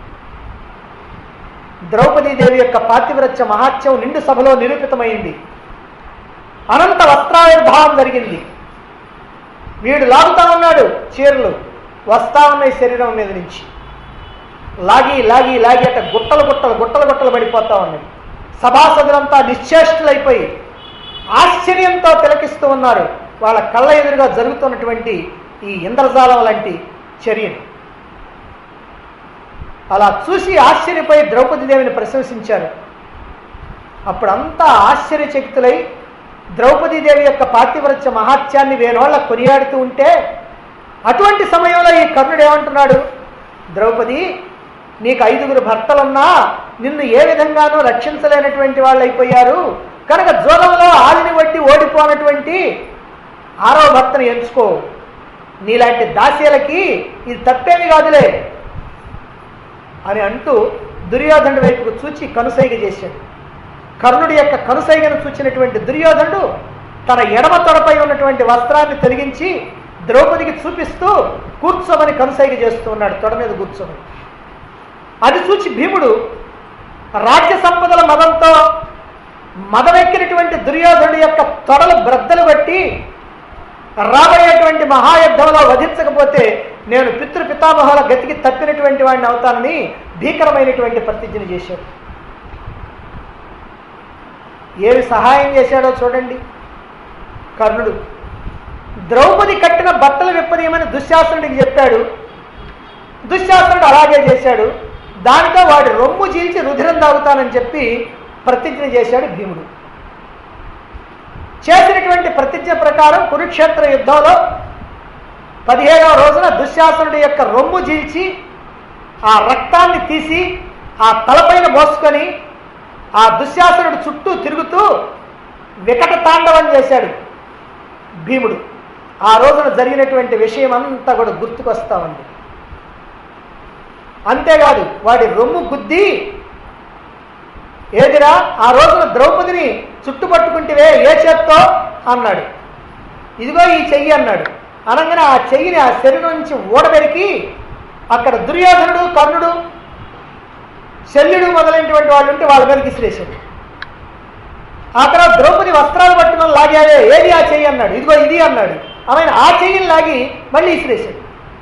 ద్రౌపదీదేవి యొక్క పాతివ్రత్య మహాత్యం నిండు సభలో నిరూపితమైంది. అనంత వస్త్రావిర్భావం జరిగింది. వీడు లాగుతా ఉన్నాడు, చీరలు వస్తా ఉన్నాయి శరీరం మీద నుంచి. లాగి లాగి లాగి అట గుట్టలు గుట్టలు గుట్టలు గుట్టలు పడిపోతా ఉన్నాయి. సభాసదులంతా నిశ్చేష్టులైపోయి ఆశ్చర్యంతో తిలకిస్తూ ఉన్నారు వాళ్ళ కళ్ళ ఎదురుగా జరుగుతున్నటువంటి ఈ ఇంద్రజాలం లాంటి చర్యను. అలా చూసి ఆశ్చర్యపోయి ద్రౌపదీదేవిని ప్రశంసించారు. అప్పుడంతా ఆశ్చర్యచకితులై ద్రౌపదీదేవి యొక్క పాతివ్రత్య మహాత్యాన్ని వేనోళ్ళ కొనియాడుతూ ఉంటే అటువంటి సమయంలో ఈ కర్ణుడు ఏమంటున్నాడు? ద్రౌపది, నీకు ఐదుగురు భర్తలున్నా నిన్ను ఏ విధంగానూ రక్షించలేనటువంటి వాళ్ళు అయిపోయారు కనుక జోదంలో ఆలిని వడ్డి ఓడిపోనటువంటి ఆరవ భర్తను ఎంచుకో. నీలాంటి దాస్యాలకి ఇది తప్పేమి కాదులే అని అంటూ దుర్యోధనుడి వైపుకు చూచి కనుసైగ చేశాడు. కర్ణుడి యొక్క కనుసైగను చూచినటువంటి దుర్యోధనుడు తన ఎడమ తొడపై ఉన్నటువంటి వస్త్రాన్ని తొలగించి ద్రౌపదికి చూపిస్తూ కూర్చోమని కనుసైగ చేస్తూ ఉన్నాడు, తొడ మీద కూర్చోమని. అది చూచి భీముడు రాజ్య సంపదల మదంతో మదవెక్కినటువంటి దుర్యోధనుడి యొక్క తొడలు బ్రద్దలు బట్టి రాబోయేటువంటి మహాయుద్ధంలో వధించకపోతే నేను పితృ పితామహాల గతికి తప్పినటువంటి వాడిని అవుతానని భీకరమైనటువంటి ప్రతిజ్ఞ చేశాడు. ఏమి సహాయం చేశాడో చూడండి కర్ణుడు. ద్రౌపది కట్టిన బట్టలు విప్పనీయమని దుశ్శాసనుడికి చెప్పాడు. దుశ్శాసనుడు అలాగే చేశాడు. దానితో వాడి రొమ్ము చీల్చి రుధిరం తాగుతానని చెప్పి ప్రతిజ్ఞ చేశాడు భీముడు. చేసినటువంటి ప్రతిజ్ఞ ప్రకారం కురుక్షేత్ర యుద్ధంలో పదిహేడవ రోజున దుశ్శాసనుడి యొక్క రొమ్ము చీల్చి ఆ రక్తాన్ని తీసి ఆ తలపైన మోసుకొని ఆ దుశ్శాసనుడు చుట్టూ తిరుగుతూ వికట తాండవం చేశాడు భీముడు. ఆ రోజున జరిగినటువంటి విషయం అంతా కూడా గుర్తుకొస్తా ఉంది. అంతేకాదు వాడి రొమ్ము గుద్ది, ఏదిరా ఆ రోజున ద్రౌపదిని చుట్టుపట్టుకుంటేవే ఏ చేత్తో అన్నాడు. ఇదిగో ఈ చెయ్యి అన్నాడు. అనగానే ఆ చెయ్యిని ఆ శరీరం నుంచి ఊడబెరికి అక్కడ దుర్యోధనుడు, కర్ణుడు, శల్యుడు మొదలైనటువంటి వాళ్ళు ఉంటే వాళ్ళ మీద విసిరేశాడు. ఆ తర్వాత ద్రౌపది వస్త్రాలు పట్టుకొని లాగావే, ఏది ఆ చెయ్యి అన్నాడు. ఇదిగో ఇది అన్నాడు. ఆమె ఆ చెయ్యిని లాగి మళ్ళీ విసిరేశాడు.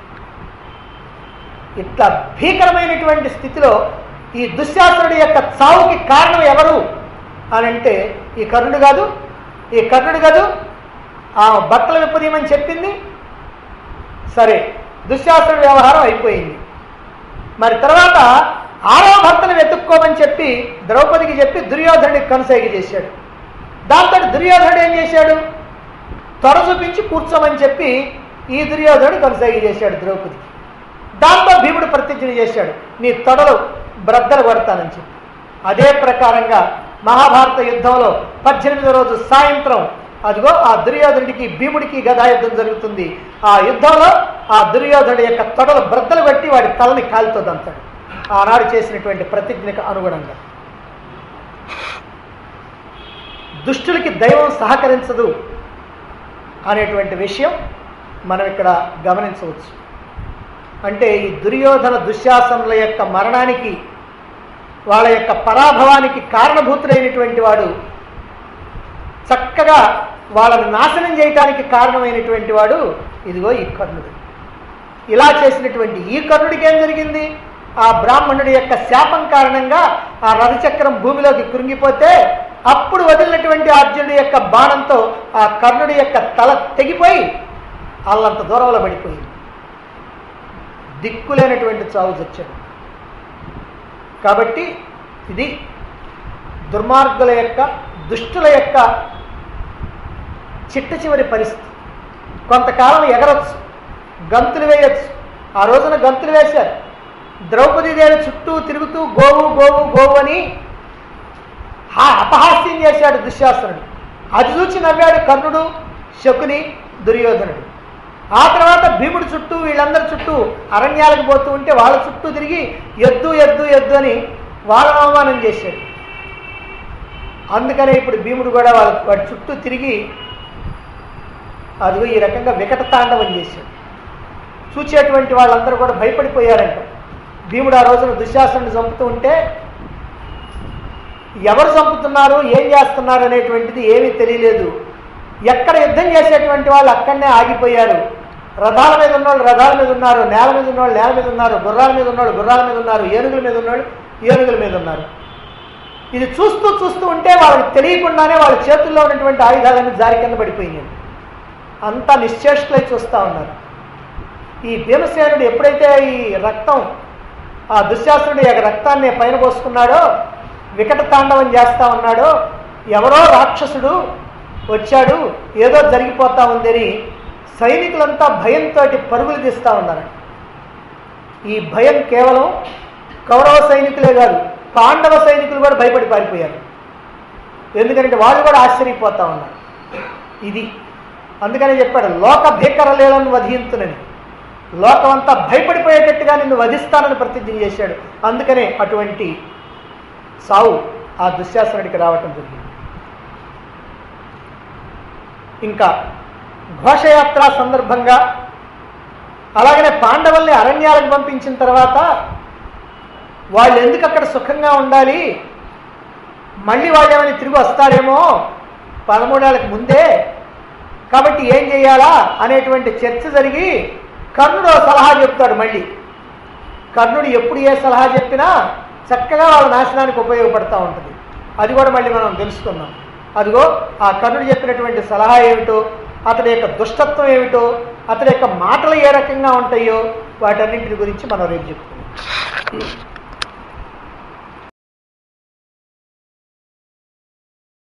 ఇట్లా భీకరమైనటువంటి స్థితిలో ఈ దుశ్శాసనుడి యొక్క చావుకి కారణం ఎవరు అని అంటే ఈ కర్ణుడు కాదు, ఈ కర్ణుడు కాదు ఆ బట్టలు విప్పదీయమని చెప్పింది. సరే, దుశ్శాసనుడి వ్యవహారం అయిపోయింది. మరి తర్వాత ఆరవ భర్తను వెతుక్కోమని చెప్పి ద్రౌపదికి చెప్పి దుర్యోధనుడికి కనుసైగ చేశాడు. దాంతో దుర్యోధనుడు ఏం చేశాడు? త్వర చూపించి కూర్చోమని చెప్పి ఈ దుర్యోధనుడు కనుసైగ చేశాడు ద్రౌపదికి. దాంతో భీముడు ప్రతిజ్ఞ చేశాడు, నీ తొడలు బ్రద్దలు కొడతానని చెప్పి. అదే ప్రకారంగా మహాభారత యుద్ధంలో పద్దెనిమిదో రోజు సాయంత్రం అదిగో ఆ దుర్యోధనుడికి భీముడికి గదాయుద్ధం జరుగుతుంది. ఆ యుద్ధంలో ఆ దుర్యోధనుడి యొక్క తొడలు బ్రద్దలు కొట్టి వాడి తలని కాలుతో దంతాడు, ఆనాడు చేసినటువంటి ప్రతిజ్ఞకు అనుగుణంగా. దుష్టులకి దైవం సహకరించదు అనేటువంటి విషయం మనం ఇక్కడ గమనించవచ్చు. అంటే ఈ దుర్యోధన దుశ్శాసనుల యొక్క మరణానికి, వాళ్ళ యొక్క పరాభవానికి కారణభూతుడైనటువంటి వాడు, చక్కగా వాళ్ళని నాశనం చేయటానికి కారణమైనటువంటి వాడు ఇదిగో ఈ కర్ణుడు. ఇలా చేసినటువంటి ఈ కర్ణుడికి ఏం జరిగింది? ఆ బ్రాహ్మణుడి యొక్క శాపం కారణంగా ఆ రథచక్రం భూమిలోకి కృంగిపోతే అప్పుడు వదిలినటువంటి అర్జునుడి యొక్క బాణంతో ఆ కర్ణుడి యొక్క తల తెగిపోయి అల్లంత దూరంలో పడిపోయింది. దిక్కులేనటువంటి చావు చచ్చాడు. కాబట్టి ఇది దుర్మార్గుల యొక్క, దుష్టుల యొక్క చిట్ట చివరి పరిస్థితి. కొంతకాలం ఎగరొచ్చు, గంతులు వేయచ్చు. ఆ రోజున గంతులు వేశారు. ద్రౌపదీదేవి చుట్టూ తిరుగుతూ గోవు గోవు గోవు అని హా అపహాస్యం చేశాడు దుశ్శాసనుడు. అది చూచి నవ్వాడు కర్ణుడు, శకుని, దుర్యోధనుడు. ఆ తర్వాత భీముడి చుట్టూ, వీళ్ళందరి చుట్టూ అరణ్యాలకు పోతూ ఉంటే వాళ్ళ చుట్టూ తిరిగి ఎద్దు ఎద్దు ఎద్దు అని వాళ్ళని అవమానం చేశాడు. అందుకనే ఇప్పుడు భీముడు కూడా వాళ్ళ వాడి చుట్టూ తిరిగి అదిగో ఈ రకంగా వికట తాండవం చేశాడు. చూచేటువంటి వాళ్ళందరూ కూడా భయపడిపోయారంట. భీముడు ఆ రోజున దుశ్శాసనుడిని చంపుతూ ఉంటే ఎవరు చంపుతున్నారు, ఏం చేస్తున్నారు అనేటువంటిది ఏమీ తెలియలేదు. ఎక్కడ యుద్ధం చేసేటువంటి వాళ్ళు అక్కడనే ఆగిపోయారు. రథాల మీద ఉన్నవాళ్ళు రథాల మీద ఉన్నారు, నేల మీద ఉన్నవాళ్ళు నేల మీద ఉన్నారు, గుర్రాల మీద ఉన్నవాళ్ళు గుర్రాల మీద ఉన్నారు, ఏనుగుల మీద ఉన్నవాళ్ళు ఏనుగుల మీద ఉన్నారు. ఇది చూస్తూ చూస్తూ ఉంటే వాళ్ళకి తెలియకుండానే వాళ్ళ చేతుల్లో ఉన్నటువంటి ఆయుధాలన్నీ జారి కింద పడిపోయినాయి. అంతా నిశ్చేష్టులై చూస్తూ ఉన్నారు. ఈ భీమసేనుడు ఎప్పుడైతే ఈ రక్తం, ఆ దుశ్శాసనుడి యొక్క రక్తాన్ని పైన పోసుకున్నాడో, వికట తాండవం చేస్తా ఉన్నాడో, ఎవరో రాక్షసుడు వచ్చాడు, ఏదో జరిగిపోతా ఉందని సైనికులంతా భయంతో పరుగులు తీస్తూ ఉన్నారు. ఈ భయం కేవలం కౌరవ సైనికులే కాదు, పాండవ సైనికులు కూడా భయపడి పారిపోయారు. ఎందుకంటే వాళ్ళు కూడా ఆశ్చర్యపోతా ఉన్నారు. ఇది అందుకనే చెప్పాడు, లోక భీకరలేలను వధింతునని. లోకమంతా భయపడిపోయేటట్టుగా నిన్ను వధిస్తానని ప్రతిజ్ఞ చేశాడు. అందుకనే అటువంటి సావు ఆ దుశ్శాసనుడికి రావటం జరిగింది. ఇంకా ఘోషయాత్ర సందర్భంగా అలాగనే పాండవుల్ని అరణ్యాలకు పంపించిన తర్వాత వాళ్ళు ఎందుకు అక్కడ సుఖంగా ఉండాలి, మళ్ళీ వాళ్ళు ఏమైనా తిరిగి వస్తారేమో పదమూడేళ్ళకి ముందే, కాబట్టి ఏం చేయాలా అనేటువంటి చర్చ జరిగి కర్ణుడు సలహా చెప్తాడు. మళ్ళీ కర్ణుడు ఎప్పుడు ఏ సలహా చెప్పినా చక్కగా వాళ్ళ నాశనానికి ఉపయోగపడుతూ ఉంటుంది. అది కూడా మళ్ళీ మనం తెలుసుకున్నాం. అదిగో ఆ కర్ణుడు చెప్పినటువంటి సలహా ఏమిటో, అతడి యొక్క దుష్టత్వం ఏమిటో, అతడి యొక్క మాటలు ఏ రకంగా ఉంటాయో వాటన్నింటి గురించి మనం రేపు చెప్పుకున్నాం.